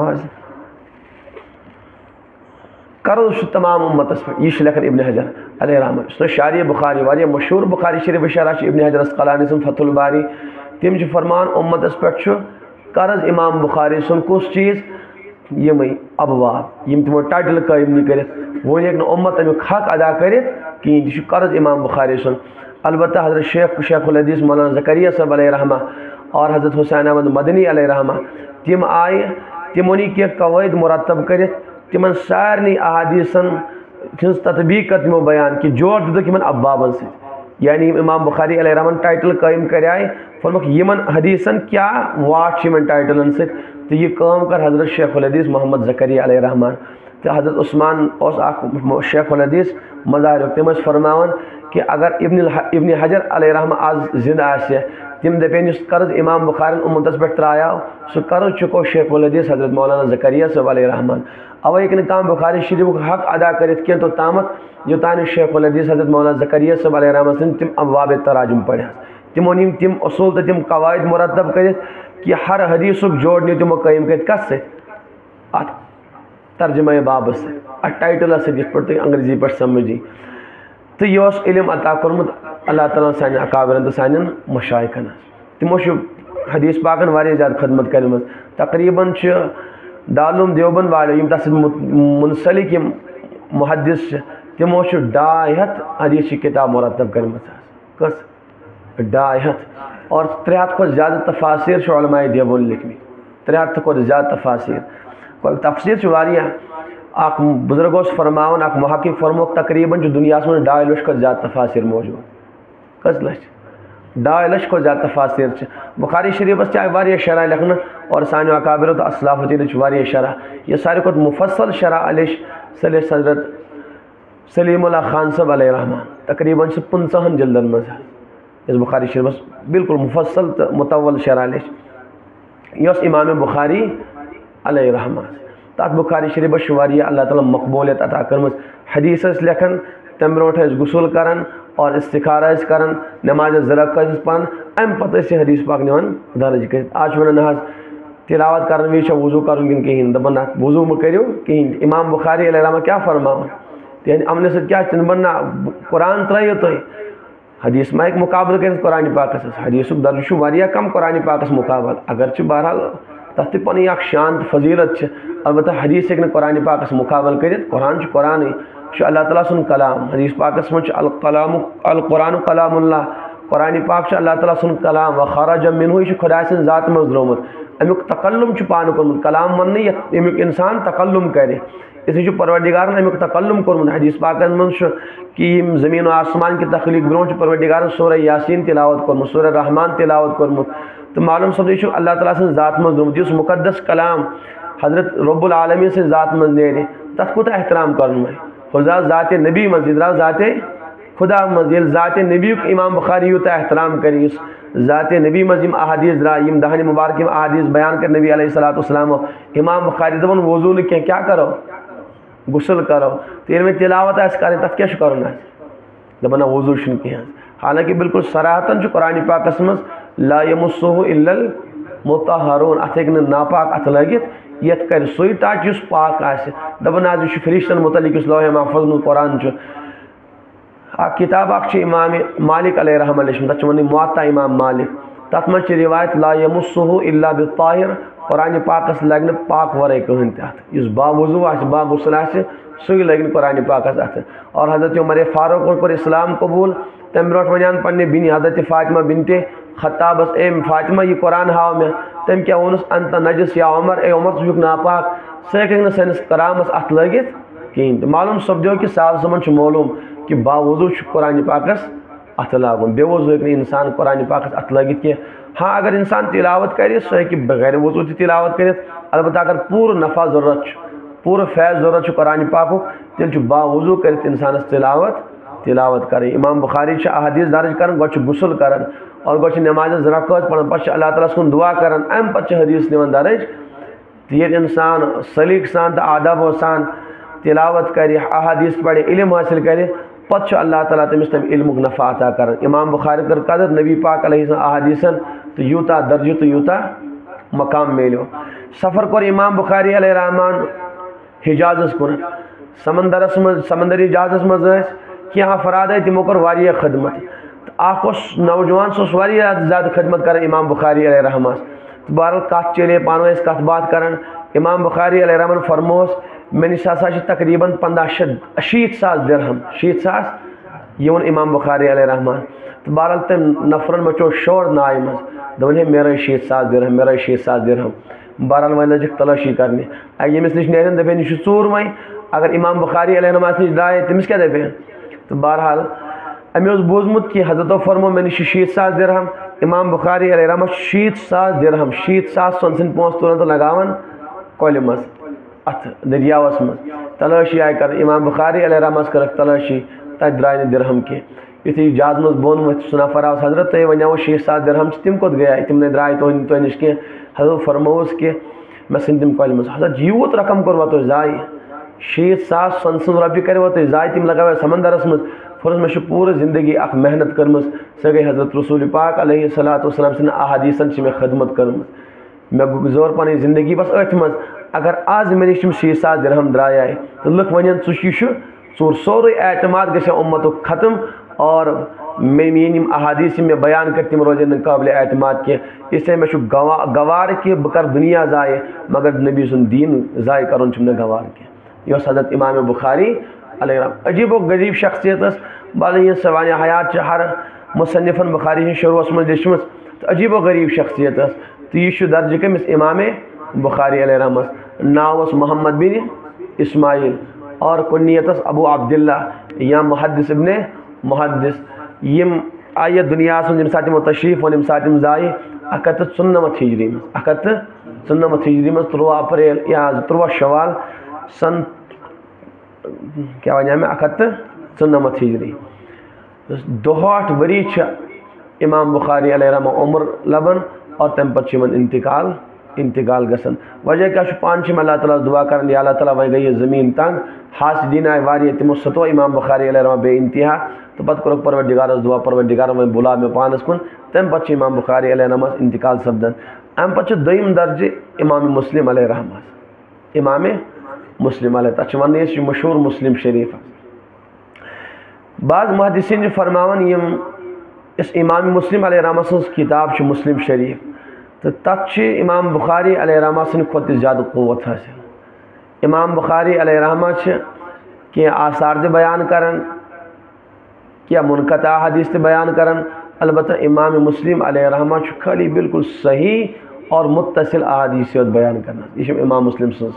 कर्ज तमाम उम्मतस पे यह लेखन इब्न हजर अलैहिर्रहमा सो शारी बुखारी वारिया मशहूर बुखारी शरीफ शरह इब्न हजर अस्क़लानी सुन फतहुल बारी तम फरमान उम्मतस पे कर्ज इमाम बुखारी सुन कुछ चीज़ यम अबवाब यम तमो टाइटल कायम नहीं कर वन हेक उम्मत अमुक हक अदा कर कहीं कर्ज इमाम बुखारी सुन अलबत्ता हज़रत शेख शेखुल हदीस मौलाना ज़करिया साहब अलैहिर्रहमा और हज़रत हुसैन अहमद मदनी अलैहिर्रहमा तिम आए तिमोनी के कवायद मुरतब कर तिमन सारनी अहादीसन हज ततबीक तमो बयान कि जोर दुदक यमन अब्बाबन से यानी इमाम बुखारी अलैहिर्रहमा टाइटल कायम कराए फरमक यमन हदीसन क्या वाट यमन टाइटलन से तो यह काम कर हज़रत शेखुल हदीस मोहम्मद ज़करिया अलैहिर्रहमा तो हज़रत उस्मान और शेखुल हदीस मज़ाहिर तम फरमावन कि अगर इब्न इब्न हजर अलैहिर्रहमा आज जिंदा आसे तम दपेन कर्ज इमाम बुखारी उम्मतस पे त्रायाव सह कर्ज चुको शेखुल हदीस हज़रत मौलाना ज़करिया साहब अलैहिर्रहमा अवे कि काम बुखारी शरीफ हक अदा कर तो तामत योतान शेखुल हदीस हज़रत मौलाना ज़करिया साहब अलैहिर्रहमा तम अबवाब तराजुम पढ़ तमो नीम तम असूल तो तम कवायद मुरतब कर कि हर हदीसुक जोड़ने तमो कायम कर कस से तर्जमा बाब से अत टाइटल से पे अंग्रेजी पे समझी तो यह इल्म अता कोरमुत अल्लाह ताला सान अकाबिरन तो सान मशाइखन तमो हदीस पाकन वारिया ज़्यादा खदमत कर तकरीबन दारुल देवबंद वाले यम तस मुनसलिक यम मुहद्दिस तमो ढाई हथ हदीस की किताब मुरतब कर कस ढाई हथ और त्रे हथ खुद ज़्यादा तफासिर उलमाए देवबंद लिखनी त्रे हथ खुद ज़्यादा तफासिर तफसीर वारिया अख बुजुर्ग फरमावन अख महक़िक़ फरमोक तकरीबन जो दुनिया में ढाई लक्ष खुद ज़्यादा तफासिर मौजूद कस लक्ष ढाई लक्ष खुद ज़्यादा तफासिर बुखारी शरीफस चाहे वारिया शरह लिखना और सान अकाबिर तो असलाफुद्दीन वारिया शरह यह सारे खुद मुफस्सल शरह अलिश सल हज़रत सलीमुल्लाह खान साहब अलैहिर्रहमा तकरीबन से पंचहन जल्दन मज इस बुखारी शरीफस बिल्कुल मुफस्सल तो मुतव्वल शरह अलिश यह इमाम बुखारी अलैहिर्रहमा तथ बुखारी शरीफ वारिया अल्लाह ताला मकबूलियत अता कर्म हदीस लेखन तम ब्रोट गुसल करान और इस्तिखारा करान नमाज ज़रक पान अम पे हदीस पाक निवान दर्ज कर आज वन तिलावत कर वे वजू कर कहें दपान वजू मो करो कहें इमाम बुखारी अलैहिर्रहमा क्या फरमान तेज अमल सत क्या बना कुरान त्रयो तुम हदीस मा एक मुकाबल कर कुरान पाकस हदीस दर्ज वारिया कम कुरान पाकस मुकाबल अगर बहरहाल तथ पन शांत फजीलत अलबत्ता हदीस हेक कुरान पाकस मुकाबल कर कुरान कुरान अल्लाह ताला सुन कलाम हदीस पाकस मं अल कलाम अल कुरान कलामुल्लाह कुरान पाक अल्लाह ताला सुन कलाम व खरज मिन्हु यह खुदा सं ज़ात मज द्रोमुत अमुक तकल्लुम पान कोर्मुत कलाम वन अमुक इंसान तकल्लुम करे इस परवरदिगारन अमुक तकल्लुम कोर्मुत हदीस पाकन मं कि ज़मीन और आसमान की तख्लीक ब्रो परवरदिगारन सूरह यासीन तिलावत कोर्मुत सूरह रहमान तिलावत कोर्मुत तो मालूम समझ अल्लाह ताला सं ज़ात मज द्रोमुत इस मुकद्दस कलाम हज़रत रब्बुल आलमीन से ज़ात मज नेरे तथ कोता एहतराम कर खुदा ज़ात नबी मस्जिद ज़ात खुदा मस्जिद ज़ात नबी इमाम बुखारी यूत एहतराम कर ज़ात नबी मजिम अहादीस द्रा यम दहन मुबारक अहादीस बयान कर नबी अलैहिस्सलातु वस्सलाम इमाम बुखारी दपन वजू न कह क्या करो गुसल करो तो में तिलावत आस कर तथ क्या कर दपान वजू कह हालांकि बिल्कुल सराहतन कुरान पाकस मज ला यमुस्सुहु इल्लल मुतहरून अथ हेक नापाक अथ लगित ये कर सो टच इस पाक आस दपान आज फरिश्तन मुतलिक लौह महफूज में कुरान आ किताब अख इमाम मालिक अलैहिर्रहमा लिखम तथ वन मुअत्ता इमाम मालिक तथ मज रिवायत ला यमुस्सुहु इल्ला बित्ताहिर कुरान पाकस लग पाक वरे कहन तथ इस बा वजू आ बा गुसल आस सो लग कुरान पाकस अथ और हज़रत उमर फारूक कोर इस्लाम कबूल तम ब्रोट वन पन्ने बिन हज़रत फातिमा बिनते खत्ताबस ए फातिमा यह कुरान हाव मे तम क्या वोनस अंत नजस या उमर ए उमर तुक नापाक सह हेक सैनिस करामस अत लगित कहें तो मालूम सपदो कि साल समन मालूम कि बावजू कुरान पाकस अत लागुन बेवजू हेक इंसान कुरान पाकस अत लगित कह हाँ अगर इंसान तिलावत करे सह हेक बगैर वजू तिलावत कर अलबत्ता अगर पूर नफ़ा ज़रूरत पूर फैज़ ज़रूरत कुरान पाकुक तेल बावजू कर इंसान तिलावत तिलावत कर। इमाम बुखारी अहदीस दर्ज कर गो गुसल कर और गो नमाज रकात पढ़ पे अल्लाह ताला कुन दुआ कर अम पे हदीस निवन दर्ज ये इंसान सलीक सान तो आदब सान तिलावत कर अहदीस पढ़े इल्म हासिल कर पे अल्लाह ताला तमिस तम इल्मुक नफ़ा अता कर। इमाम बुखारी कर कदर नबी पाक अहदीसन तो यूता दर्ज तो यूता मकाम मिलो। सफ़र कर इमाम बुखारी अलैहि रहमान हिजाज़स कुन समंदरस मज समंदरी जहाज़स मज कि अफराद तमो कर वारिया खदमत तो नौजवान सो ज़्यादा खदमत कर इमाम बुखारी अलैहि रहमान तो बहरहाल कत चले पानो कत बात कर इमाम बुखारी अलैहि रहमान फरमोस मे निश हसा तकरीबन पंद्रह शत शीत सास दिरहम शीत सास ये इमाम बुखारी अलैहि रहमान तो बहरहाल तम नफरन मचो शोर नाय मज दोन हे मेरा शीत सास दिरहम मेरा शीत सास दिरहम बहरहाल वन लज तलाशी करने यमिस नश नन दपेन यह चूर वह अगर इमाम बुखारी अलैहि नमाज नश द्राय तमिस क्या दपेन तो बहरहाल अमे बोजमुत कि हजरत फरमो मे नश शीत सास दिरहम इमाम बुखारी अलैहि रहमान शीत सास दिरहम शीत सास सन सन पोस तुरंत लगावन कोल मज अत दरियावस मज तलाशी आय कर इमाम बुखारी अलैहि रहमान कर तलाशी तत द्राय न दिरहम कह युथी जहाज मज बोन वो नफर आव हजरत तुम वनो शीत सास दिरहम तम कोत गया तम न द्राय तुह नश कह हजरत फरमोस कि मे सन तम कोल मज हजरत यूत रकम कर तुम जाय शीत सास सन सन रपि कर तुम जाय तम लगा समंदरस मज फर्ज मे पूरी जिंदगी अख मेहनत कर्म सह गई हजरत रसूल पाक अलैहिस्सलातु वस्सलाम सन अहादीसन मे खदमत कर्म मे गुजर पन जिंदगी बस अथ मज अगर आज मे नश शीत सास दिरहम द्राय तो लुक वन चूर सोरे एतमाद गया उम्मत खत्म और मे मीन अहादीस में बयान कर तम रोजन काबिल एतमाद के इसलिए मे गवा गवार कि बह कर दुनिया ज़ाय मगर नबी सुन दीन ज़ाय कर गवार के यह हजरत इमाम बुखारी अलैहि रहमान अजीब व गरीब शख्सियत बाल सवान हयात हर मुसन्निफन बुखारी शुरुस मज लिचम तो अजीब व गरीब शख्सियत तो यह दर्ज कमिस इमाम बुखारी अलैहि रहमान नाव मोहम्मद बिन इस्माइल और कुन्नियत अबू अब्दुल्ला या मुहद्दिस इब्ने मुहद्दिस यम आय दुनिया यम सात तशरीफ वन सात ज़ाय अकत चुनमत हिजरी मज अकत चुनमत हिजरी मज त्रुवा अप्रैल या त्रुवा शवाल सन क्या वन मे अकत चुनमत हिजरी दुहाठ वरी इमाम बुखारी अलैहि रहमान उम्र लबन और तम पे इंतकाल इंतकाल गसन वजह क्या पान अल्लाह ताला दुआ कर अल्लाह ताला वह गई ज़मीन तंग हासिदीन आय वारिया तमो सतो इमाम बुखारी अलैहि रहमान बे इंतहा तो पत कर परवरदिगारस दुआ परवरदिगार वह बुला मे पानस कुन तम पे इमाम बुखारी अलैहि रहमान इंतकाल सपदन अम पे दोम दर्जे इमाम मुस्लिम अलैहि रहमान इमाम मुस्लिम अलैहि तथ वन मशहूर मुस्लिम शरीफ बाज़ मुहद्दिसीन फरमावन यम इस इमाम मुस्लिम अलैहि रहमान सं किताब मुस्लिम शरीफ तो तथ इमाम बुखारी अलैहि रहमान सं खुद ज़्यादा क़ुव्वत हासिल इमाम बुखारी अलैहि रहमान कि आसार ते बयान करन क्या मुनक़ता हदीस ते बयान करन अलबत्ता इमाम मुस्लिम अलैहि रहमान खाली बिल्कुल सही और मुत्तसिल अहादीस बयान करना यह इमाम मुस्लिम सं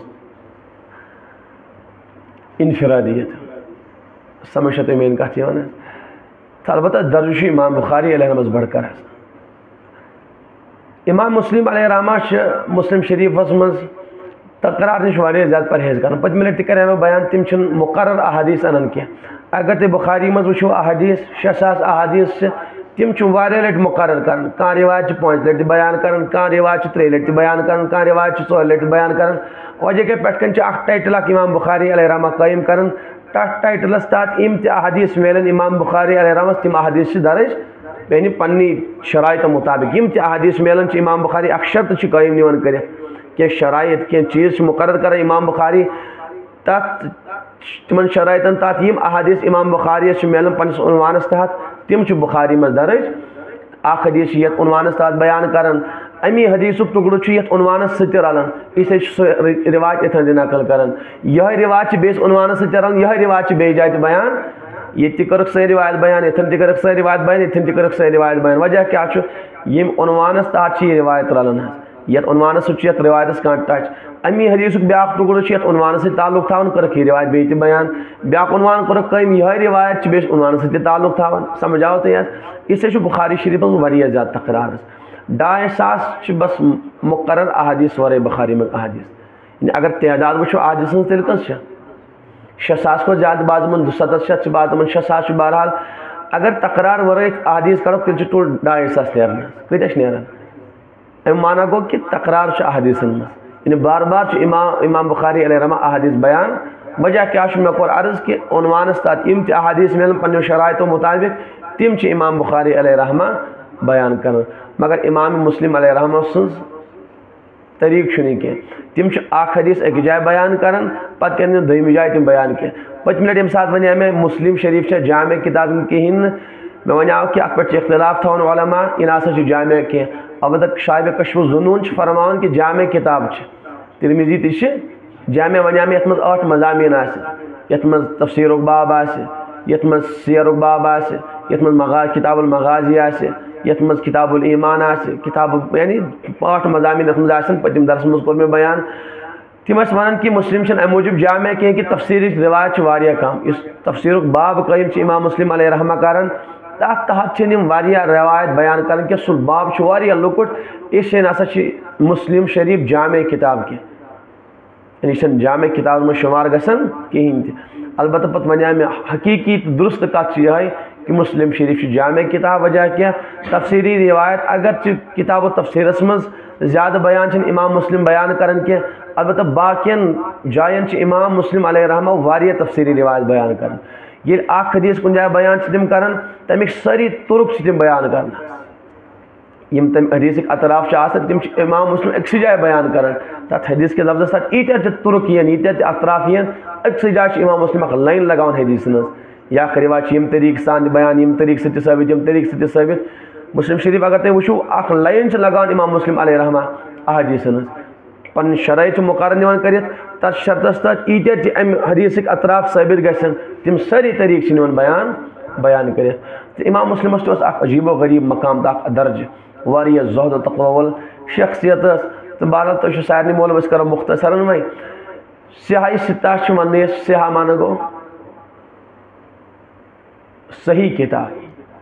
इनफरादियत समझ तो मेन कथ वन तो अलबत्ता दर्ज इमाम बुखारी अलैहि रहमान बढ़कर इमाम मुस्लिम अलैहि रहमान मुस्लिम शरीफस मज तकरार नश ज़्यादा परहेज कर पतम लट कर बयान तम मुकर्रर अहादीस अनन कह अगर तुम बुखारी मज वो अहादीस शे सास अहादीस तम वारिया लट मुकर्रर कर कह रिवायत पाँच लट बयान कर कह रिवायत त्रे लट बयान कर कह रिवायत ोर लट बयान कर वजह के पे टाइटल इमाम बुखारी अलैहि रहमान कायम कर तथ टाइटलस तहत इम अहादीस मिलन इमाम बुखारी अलैहि रहमान तम अहादीस दर्ज यानी पन्नी शराइत मुताबिक यम अहादीस मिलन इमाम बुखारी अख शर्त कायम निवन कर क्या शराइत क्या चीज़ मुकर्रर कर इमाम बुखारी तथ तिमन शराइतन तहत यम अहादीस इमाम बुखारी मिलन पन्निस उन्वानस तहत तम बुखारी मज दर्ज अख हदीस ये उन्वानस तहत बयान कर अमी हदीस टुकड़ ये उन्वानस सत रलान इसे रिवायत इथन नकल कर यह रिवायत बेस उन्वानस सत रलान यह रिवायत बे जाए बयान ये कर्क सी रिवायत बयान इथन तक सी रिवायत बयान इथन तक सी रिवायत बयान वजह क्या यम उनवानस तहत यह रिवायत रलन ये उनवानस सह रिवायत कह टच अमी हदीस ब्या टुकड़ ये उनवान सत ताल्लुक थवान कर्क यह रिवायत बे बयान ब्या उनवान कोर कम यह रिवायत बे उनवान सत ताल्लुक थवान समझ आओ तो इससे बुखारी शरीफ वारिया ज़्यादा तकरार ढाई सास बस मुकर्रर अहादीस वर बुखारी में अहादीस अगर तदाद वो अहादीस तेल कस शे सास को ज्यादा बाजमन दुसत शत बाजमन शे सास बहरहाल अगर तकरार वर अहादीस करो तेल टोल ढाई सास नेरान कत नेरान अम माना गो कि तकरार अहादीसन मज बार बार इमाम इमाम बुखारी अलैहि रहमा अहादीस बयान वजह क्या मे कोर अर्ज कि उनवानस तहत यम त अहादीस मिलन पन्नो शरायतो मुताबिक तिम इमाम बुखारी अलैहि रहमा बयान कर मगर इमाम मुस्लिम अलैहि रहमा सज तरीक कह तिम हदीस एक जाय बयान कर पत कर दम जाय तिम बयान कह पतम लट यम सात वन मे मुस्लिम शरीफ जामे किताब कहें मे वन कि अत पे इख्तिलाफ थवन उलमा इन हसा जामे कह अलबत्ता शायब कश्फ जुनून फरमान कि जामे किताब तिरमिजी ति जामे वन मे ये आठ मजामीन ये तफसीर बाब ये सीर बाब ये मगा किताबुल मगाजी ये किताबुल ईमान किताब यानी आठ मजामीन ये पतम दरस मज कोर मे बयान तिम वन कि मुस्लिम अम मूजूब जामे कह कि तफसीर रिवायत वारिया कम इस तफसीर बाब कयम इमाम मुस्लिम अलैहि रहमा कर तथ तहत रिवायत बयान कर कि सह बाब वारिया लुकुट इसलिए नसा मुस्लिम शरीफ जामे किताब के यानी जामे किताब में शुमार गसन कहें अलबत्ता पत वन मे हकीकी दुरुस्त कत यह कि मुस्लिम शरीफ जामे किताब वजह क्या तफसीरी रिवायत अगर किताब तफसीरस मज ज़्यादा बयान इमाम मुस्लिम बयान कर कह अलबत्ता बाकियन जायन इमाम मुस्लिम अलैहि रहमा वारिया तफसीरी रिवायत बयान कर ये हदीस कुन जाय बयान तम कर तमिक सारी तुरुक तम बयान कर यम तम हदीस अतराफ तम इमाम मुस्लिम अक्स जाय बयान कर तथ हदीस के लफ्ज़ तथ ईत्या तुरुक ईत्या अतराफ अक्स जाय इमाम मुस्लिम लाइन लगान हदीस या रिवायत यम तरीक सान बयान यम तरीक सत साबित यम तरीक सत साबित मुस्लिम शरीफ अगर तुम वो अख लाइन लगान इमाम मुस्लिम अलैहि रहमा अहादीस पन शराइत मुकर्रर कर तथ शर्तस तहत ईत्या अम हदीस अतराफ साबित गसन तम सारी तरीक बयान बयान कर इमाम मुस्लिम अजीबो गरीब मकाम दर्ज वारिया ज़ुहद तक़व्वुल शख्सियत तो बहरहाल तो सारे मोल करो मुख्तसरन वही सिहा सिता वन सिहा मान गो सही किताब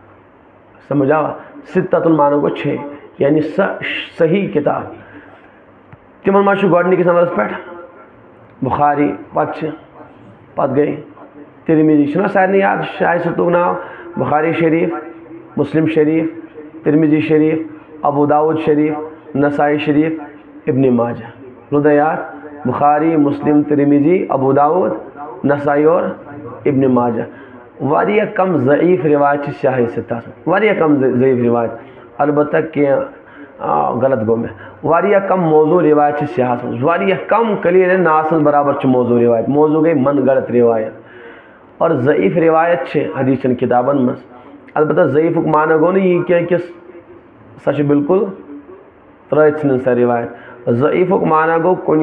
समझ आवा सित्ततुन मान गो छः यानी सही किताब तिमन मा गोडनिकस नंबरस पे बुखारी पत पत गई तिरमिजी सारे याद शायद सतुक नाव बुखारी शरीफ मुस्लिम शरीफ तिरमिजी शरीफ अबू दाऊद शरीफ नसाई शरीफ इब्न माजा रुदयात बुखारी मुस्लिम तिरमिजी अबू दाऊद नसाई और इब्न माजा वारिया कम ज़ईफ़ रिवायत शाही सित्ता वारिया कम ज़ईफ़ रिवायत अलबत्ता के गलत गो में वारिया कम मौजू रिवायत सियाहत वारिया कम कलील नासल बराबर मौजू रिवायत मौजू गई मन गलत रिवायत और ज़ईफ़ रिवायत हदीसन किताबन मस अलबत्ता ज़ईफ़ माना गो नहीं क्या कि सच बिल्कुल त्रत सा रिवायत ज़ईफ़ माना गो कुन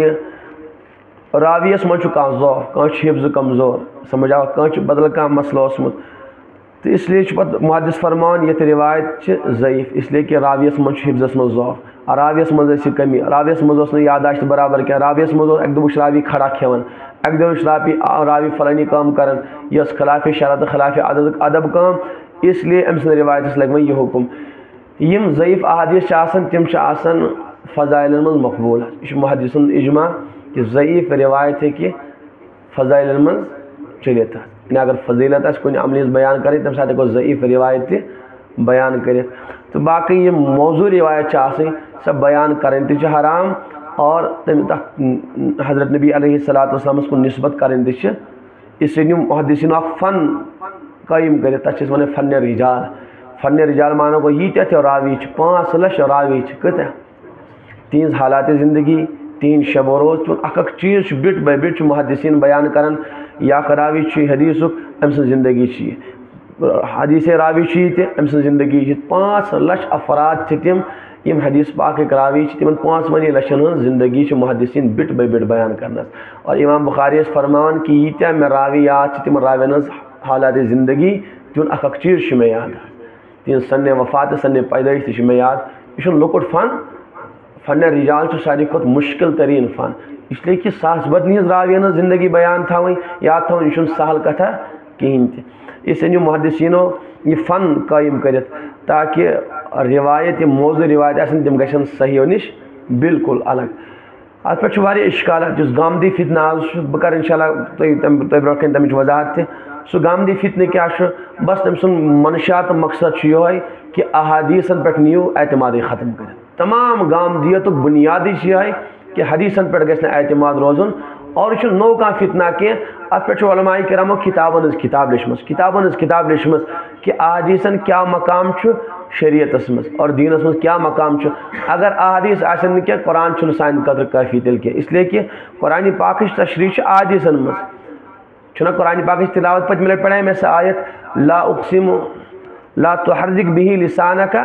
रावियस मह कह ज़ौफ़ कह हिफ्ज़ कमज़ोर समझ आओ कह बदल कह मसला तो इसलिए पे मुहद्दिस फरमान ये रिवायत ज़ईफ़ इसलिए कि रावियस मह हिफ्ज़स मज ज़ौफ़ रावियस मज कमी रावियस मज यादाश्त बराबर क्या रावियस मज अक दुश रावी खड़ा खेवन अक दुश रावी रावी फलानी काम कर यस खिलाफ शरत खिलाफ अदब अदब काम इसलिए अम सद रिवायत लग यह हुकुम यम ज़ईफ़ अहादीस तम फ़ज़ाइल मज मकबूल यह मुहद्दिसन इजमा कि ज़ईफ़ रिवायत है कि फ़ज़ाइल मज चलित अगर फजीलत कुन अमल बयान कर तम साथ हेको ज़ईफ़ रिवायत बयान कर तो बाकी ये मौजू रिवायत सब बयान करें तो हराम और हज़रत नबी अलैहिस्सलातु वस्सलाम को निस्बत करें तो इसलिए मुहद्दिसिन फ़न कायम कर तथ वन फ़न रिजाल फ़न रिजाल मानो को यीत्या तो रावी पाँच लक्ष रावी कत तीन हालात ज़िंदगी तीन शब रोज तो अक चीज़ बिट बाय बिट मुहद्दिसिन बयान कर या रावी हदीस अम ज़िंदगी हदीस रावी अम ज़िंदगी पाँच लक्ष अफराद तम यम हदीस पाक रावी तिमन पाँच वनी लक्षन ज़िंदगी मुहद्दिसिन बिट बाय बिट बयान कर और इमाम बुखारी फरमान कि यीत्या मे रावी याद तिम रावन हालात ज़िंदगी तुन अख चीज़ मे याद तीन सन्ने वफात सन्ने पैदाइश तह मे याद यह लुकुट फन फन रिजाल सारे खुद मुश्किल तरीन फन इसलिए कि सास बदनी रावियन ज़िंदगी बयान थवन याद थवन यह सहल कथा कहें तह मुहद्दिसीनो यह फ़न कायम कर ताकि रिवायत मौजू रिवायत आसन तम गन सही नश बिल्कुल अलग अत पे इश्काल जिस गामदी फितन आज बह कर इंशाल्लाह तुम ब्रो तम वजाहत सह गामदी फितन क्या बस तम सुन मनशात मकसद यह कि अहादीसन पे नीव एतमाद ख़त्म कर तमाम गामदियत बुनियादी यह कि हदीसन पे गस एतमाद रोजन और यह नो कह फितना कह अत पे उलमाए किरामो किताबन किताब लिखम किताबन किताब लिखम कि अहादीसन क्या मकाम शरीयतस मज और दीनस मज क्या मकाम अगर अहादीस आसन क्या कुरान सान कदर काफ़ी तेल क्या इसलिए कि कुरान पाक तशरीह अहादीसन मज कुरान पाक तिलावत पत मिनट पढ़ाए में आयत ला उक़सिम ला तुहर्रिक बिही लिसानका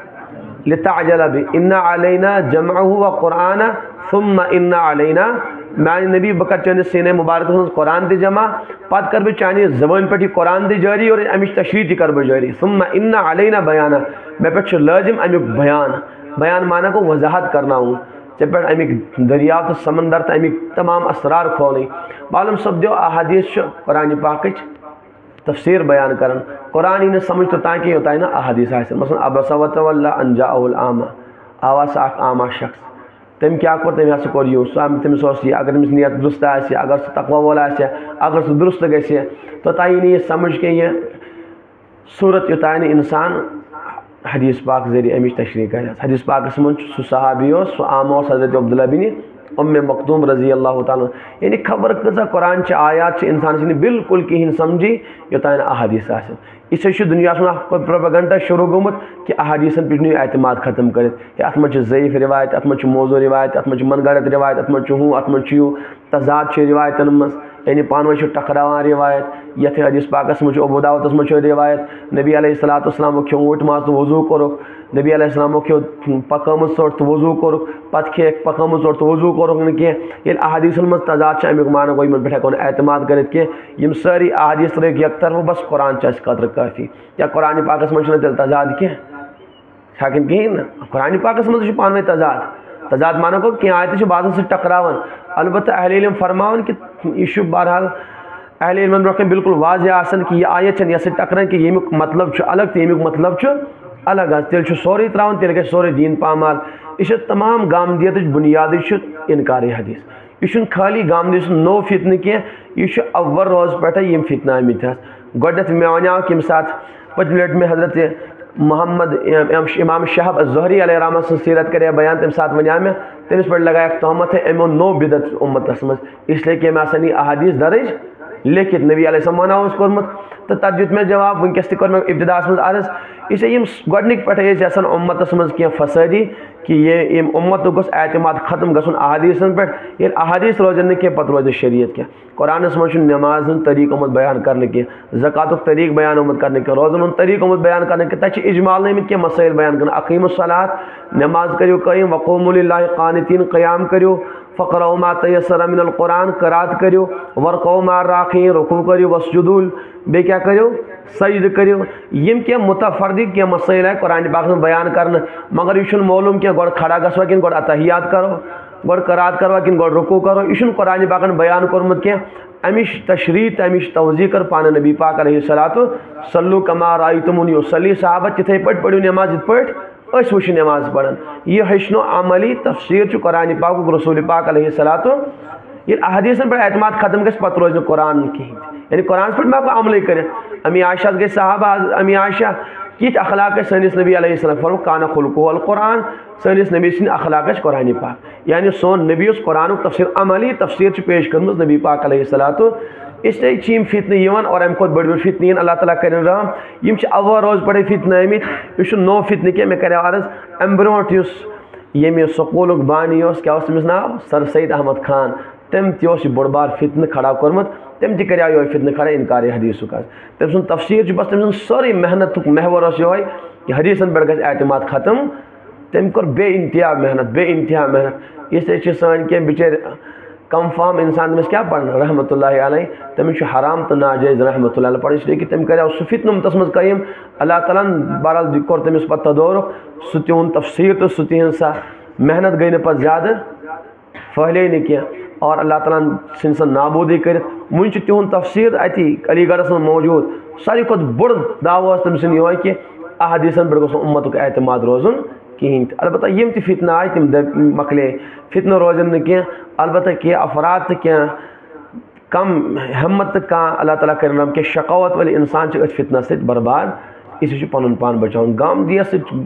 लिताअजल बिही इन्ना अलैना जमअहु व कुराना सुम्मा इन्ना अलैना मान नबी बकर चंद सीने मुबारक कुरान ति जमा पत कर चाने जबान पे कुरान ति जारी और अमिच तशरीह ति कर जारी सुम्मा इन्ना अलैना बयाना मे पे लाजिम अमुक बयान बयान माना को वजाहत करना हूँ चे पे अमिक दरिया तो समंदर तो अमिक तमाम असरार खोल मालूम सपदो अहादीस कुरान पाक तफसीर बयान कर कुरान ही समझ तो ताकि होता है ना अहादीस मसलन अबसा व तवल्ला अन जाअहुल आमा आवा सा आमा शख्स तम क्या कोर तम हसा कोर यूँ सह तमिस अगर तमिस नियत दुरुस्त आसे अगर सह तकवा वोल आसे अगर सह दुरुस्त गसे तो ताई नहीं समझ के ये सूरत योतान इंसान हदीस पाक जरिए अमिच तशरीह कर हदीस पाक मज सह सहाबी सह आम हजरत अब्दुल्ला बिन उम्मे मखदूम रजी अल्लाह ताला यानी खबर कजा कुरान च आयात इंसान से बिल्कुल कहीं समझी योतान अहादीस इसे दुनिया में प्रोपेगेंडा शुरू गोमुत कि अहादीसन पे एतमाद खत्म कर अत मज ज़ईफ़ रिवायत अत मज मौजू रिवायत अत मज मनगढ़ंत रिवायत अत मज हूँ अत मज तजाद रिवायतन मज यानी पान वन टकरावान रिवायत ये हदीस पाकस मज अबू दाऊद मज रिवायत नबी अलैहिस्सलातु वस्सलाम खो ऊँट माज तो वजू कोरुक नबी अलैहिस्सलाम खो पकम सोट तो वजू कोरुक पत खे पकम सोट तो वजू कोरुक न कह अहादीसन मज तजाद अमुक मान गो पे हेको एतमाद कर कह सारी अहादीस त्रिक यक तरफ बस कुरान कदर काफ़ी या कुरान पाकस मज तेल तजाद कह हेकन कहें ना कुरान पाकस मज पान वन तजाद तजाद मानो को कह आयत बात से टकरावन अलबत्ता अहले इल्म फरमावन कि यह बहरहाल अहले इल्म ब्रो बिल्कुल वाज़ेह आसन कि यह आयत यह टकरान कि यमुक मतलब अलग तो यमुक मतलब अलग तेल सोरे त्रावन तेल गो सोरे दीन पामाल यह तमाम गामदियत बुनियादी इनकार हदीस यह खाली गामदियत नो फितन कह यह अव्वल रोज पे यम फितना आमित गोडत मे वन कम सात पतम लट में हजरत मोहम्मद इमाम शहब ज़ोहरी अलैहि रहमत सं सीरत करे बयान तम साथ वन मे तमिस पे लगाया तहमत है एमो नो बिदत उम्मत मज इसलिए कि आसन अहादीस दर्ज लिखित नबी अलैहिस्सलाम मना कोर्मुत तो तथ दित मे जवाब वनकस तह मे इब्तिदास मज अर्ज इसे गोडनिक पे उम्मत मज कह फसादी कि ये यम उम्मत गोस एतमाद खत्म गसन अहादीसन पे ये अहादीस रोजन न पत रोज शरीयत क्या कुरान मज नमाज तरीक उमत बयान करने के ज़कात तरीक बयान उमत करने के रोजन तरीक उमत बयान करने के तक इजमाल नमित क्या मसाइल बयान कर अकीमुस्सलात नमाज करो कयम वक़ूमू लिल्लाहि क़ानितीन क़याम करो फ़क़रऊ मा तयस्सर मिनल क़ुरान करात करो वरक़ऊ मा राखीन रुकू करो वस्जुदुल बे क्या करो सजद करो यम क्या मुतफर्रिक क्या मसाइल है कुरान पाक में बयान करना मगर यह मालूम क्या गोड़ खड़ा गसवा कि गोड़ अतहियात करो गोड़ करात करवा कि गोड़ रुकू करो यह कुरान पाक बयान कोर्मुत क्या अमिश तशरीह अमिश तवज़ी कर पान नबी पाक अलैहिस्सलातु सल्लु कमा रायतुमुनी उसल्ली सहाबा तिथे पट पढ़ो नमाज इत पट अस वुश नमाज पढ़न यह हेचनो अमली तफसीर कुरान पाक रसूल पाक अलैहिस्सलातु ये अहदीसन पर एतमाद खत्म गस पत रोज कुरान कहें यानी कुरान पर मैं अमल कर अमी आयशा गई साहबा अमी आयशा कित अखलाक सनिस नबी अलैहिस्सलाम फरम काना खुलकुल कुरान सनिस नबी सिन अखलाक कुरान पाक यानी सोन नबी उस कुरान तफसीर अमली तफसीर पेश कर नबी पाक अलैहिस्सलातु इसलिए यम फितन और अम खुद बड़ फितन अल्लाह ताला कर रहम यम अव्वल रोज पे फितन आमित यह नो फितन कह मे कर अर्ज अम ब्रोट यम स्कूल बानी क्या तमिस नाव सर सईद अहमद खान तम तह बोड़ बार फितन खड़ा कोर्मुत तम तह कर फितन खड़ा इनकार हदीसुक तम सुन तफसीर बस तम सारी मेहनत महवर ये कि हदीसन पे गस एतमाद खत्म तम कोर बे इंतहा मेहनत बे इंतहा मेहनत इसलिए सान क्या बिचार कम फाम इंसान तमिस क्या पढ़ रहमतुल्लाहि अलैह तमिस हराम तो नाजायज़ रहमतुल्लाहि अलैह पढ़, इसलिए कि तम कर सह फितन तस मज कयम। अल्लाह ताला बहरहाल कोर तमिस पे तदोरुक, सह तिहुन तफसीर तो सह तिहन सा मेहनत गई न पे ज़्यादा फहले न कह और अल्लाह ताला सन सा नाबूदी कर वन तिहुन तफसीर अति अलीगढ़ मज मौजूद। सारी खुद बड़ दावा तम सन ये कि अहदीसन पे गोस उम्मत एतमाद रोजन कहें। अलबत्ता यम त फितन आय तम मकले, फितन रोजन न कह, अलबत्ता कह अफराद तो कह कम हिम्मत तो कह अल्लाह ताला कर कि शकावत वाले इंसान फितना सत बर्बाद, इस पन पान बचान। गामदिया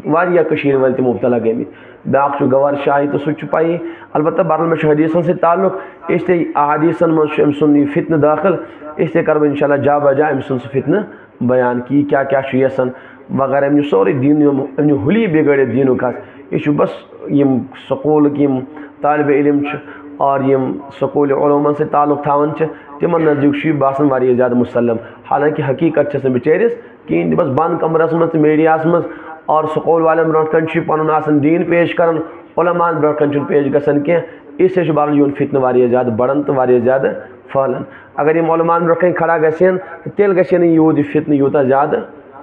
सर वाल तम मुबतला गमित, ब्याक गवर शाही तो सह पाई। अलबत्ता बहरहाल मे हदीसन से ताल्लुक, इसलिए अहादीसन मज अम सुन फितन दाखिल, इसलिए कर इंशाल्लाह जा बजा अम सुन फितन बयान की क्या क्या यसान वगैरह अम सोरे दीन अम हुली बिगड़ दीन यह बस यम स्कूल यम तालिब इलम और यम स्कूल उलूमन से ताल्लुक थावन तिमन नज़दीक बासन वारिया ज़्यादा मुसल्लम। हालांकि हकीकत से बिचारिस कहें बस बंद कमरस मज मीडियास मज और स्कूल वालन ब्रोट कन पन आसन दीन पेश कर, उलमान ब्रोट कन पेश गसन कह, इससे बहरहाल यून फितन वारिया ज़्यादा बढ़न तो वारिया ज़्यादा फहलन। अगर यम उलमान ब्रोट कन खड़ा गसन तेल गन यूत फितन यूता ज़्यादा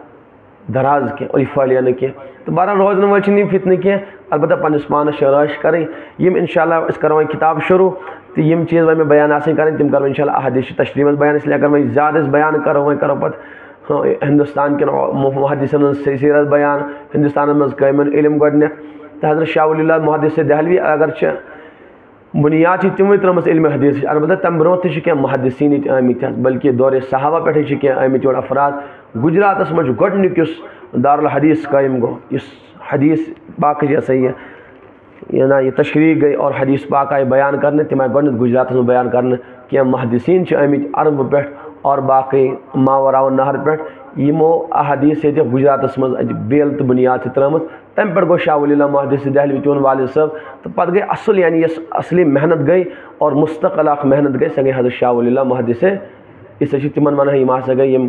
दराज कह और यह फहलिया न कह। तो बहरहाल रोजन वल फितन कह, अलबत्ता पन्निस पानस शराश करें। यम इंशाल्लाह अस करो किताब शुरू, तो यम चीज़ वह मैं बयान आसन करें तम करो इंशाल्लाह अहदीस तशरीह मज बयान। इसलिए अगर वह ज़्यादा बयान करो वह करो पे हिंदुस्तान के मुहद्दिसन सीरत बयान, हिंदुस्तान मज कयमन इल्म गडन तो हज़रत शाह वली मुहद्दिस दहलवी अगर बुनियाद तमें त्रमस इल्म हदीस, अलबत्ता तम ब्रो क्या मुहद्दिसीन आमित, बल्कि दौर सहाबा पे क्या आमित अफराद। गुजरात मज गोडनिक दारुल हदीस कायम गो, इस हदीस पाक सही है ना यह तशरीह गई और हदीस पाक आए बयान करने तम आए गोडनिक गुजरात में बयान करने क्या मुहद्दिसीन आमित अरब पे और बाकी मावराव नहर पे यमो अहदीस ये गुजरात मज बेल तो बुनियाद त्रम तम पे गो शाह वली मुहद्दिस दहलवी तुन वालिद साहब। तो पे गई असल यानी यस असली मेहनत गई और मुस्तकिल मेहनत गई सह गई हज़रत शाह वली मुहद्दिस, इस तिमन वन यम हसा गई यम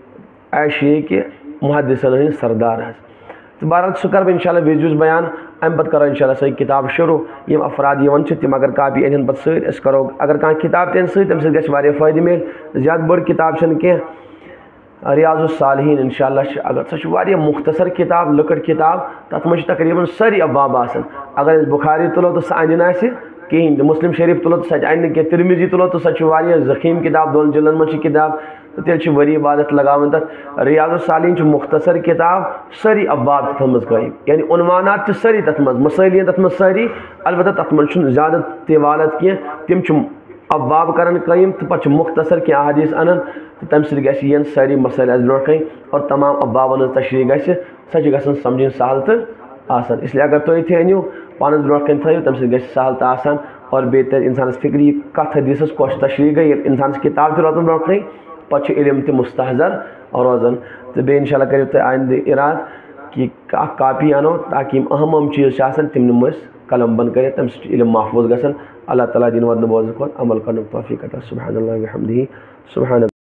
ऐशे कि मुहद्दिसन हंद सरदार। तो बहरहाल सह कर इंशाल्लाह विजुज बयान, अम पे करो इंशाल्लाह सही किताब शुरू। यम अफराद यवन तम अगर कापी अन पे सत करो, अगर कह किताब तन सम सह फ़ायदे मिल। ज़्यादा बड़ किताब कह रियाज़ुस सालिहीन इंशाल्लाह अगर सह मुख्तसर किताब लकड़ किताब तथ मज तकरीबन सारी अबाब आसन। अगर बुखारी तुलो तो सह अन कहें, मुस्लिम शरीफ तुलो तो सह अन कह, तिरमिजी तुलो तो सह ज़ख़ीम किताब दोन जिलन मज किताब तो तेल वरी इबादत लगावन। तथ रियाज़ुस सालिहीन मुख्तसर किताब सारी अबाब तथ मज कयम, यानी उन्वानात सारी तथ मज मसैलियन तथ मज सारी, अलबत्ता तथ मज ज़्यादा तिवालत कह, तम अबाब कर कयम तो पे मुख्तसर क्या अहदीस अन तो तम सन सारी मसल ब्रोट कन और तमाम अबाबन तशरीह गि सह गन समझ सहल तो आसान। इसलिए अगर तुम थे अनु पानस ब्रोट कन थो तम सी सहल तो आसान और बे इंसान फिक्री कत हदीस कस तशरीह गई इंसान किताब तो रोजन ब्रोट कन पे इल्म तो मुस्तहज़र रोजन। तो बे इंशाल्लाह करो तुम आइंद इराद कि कापी अनो ताकि अहम अहम चीज़ तम नम कलम बंद कर तम इल्म महफूज गसन। अल्लाह ताला दिन वद बोज को अमल कर तौफीक अता। सुब्हानल्लाहि व बिहम्दिही सुब्हान।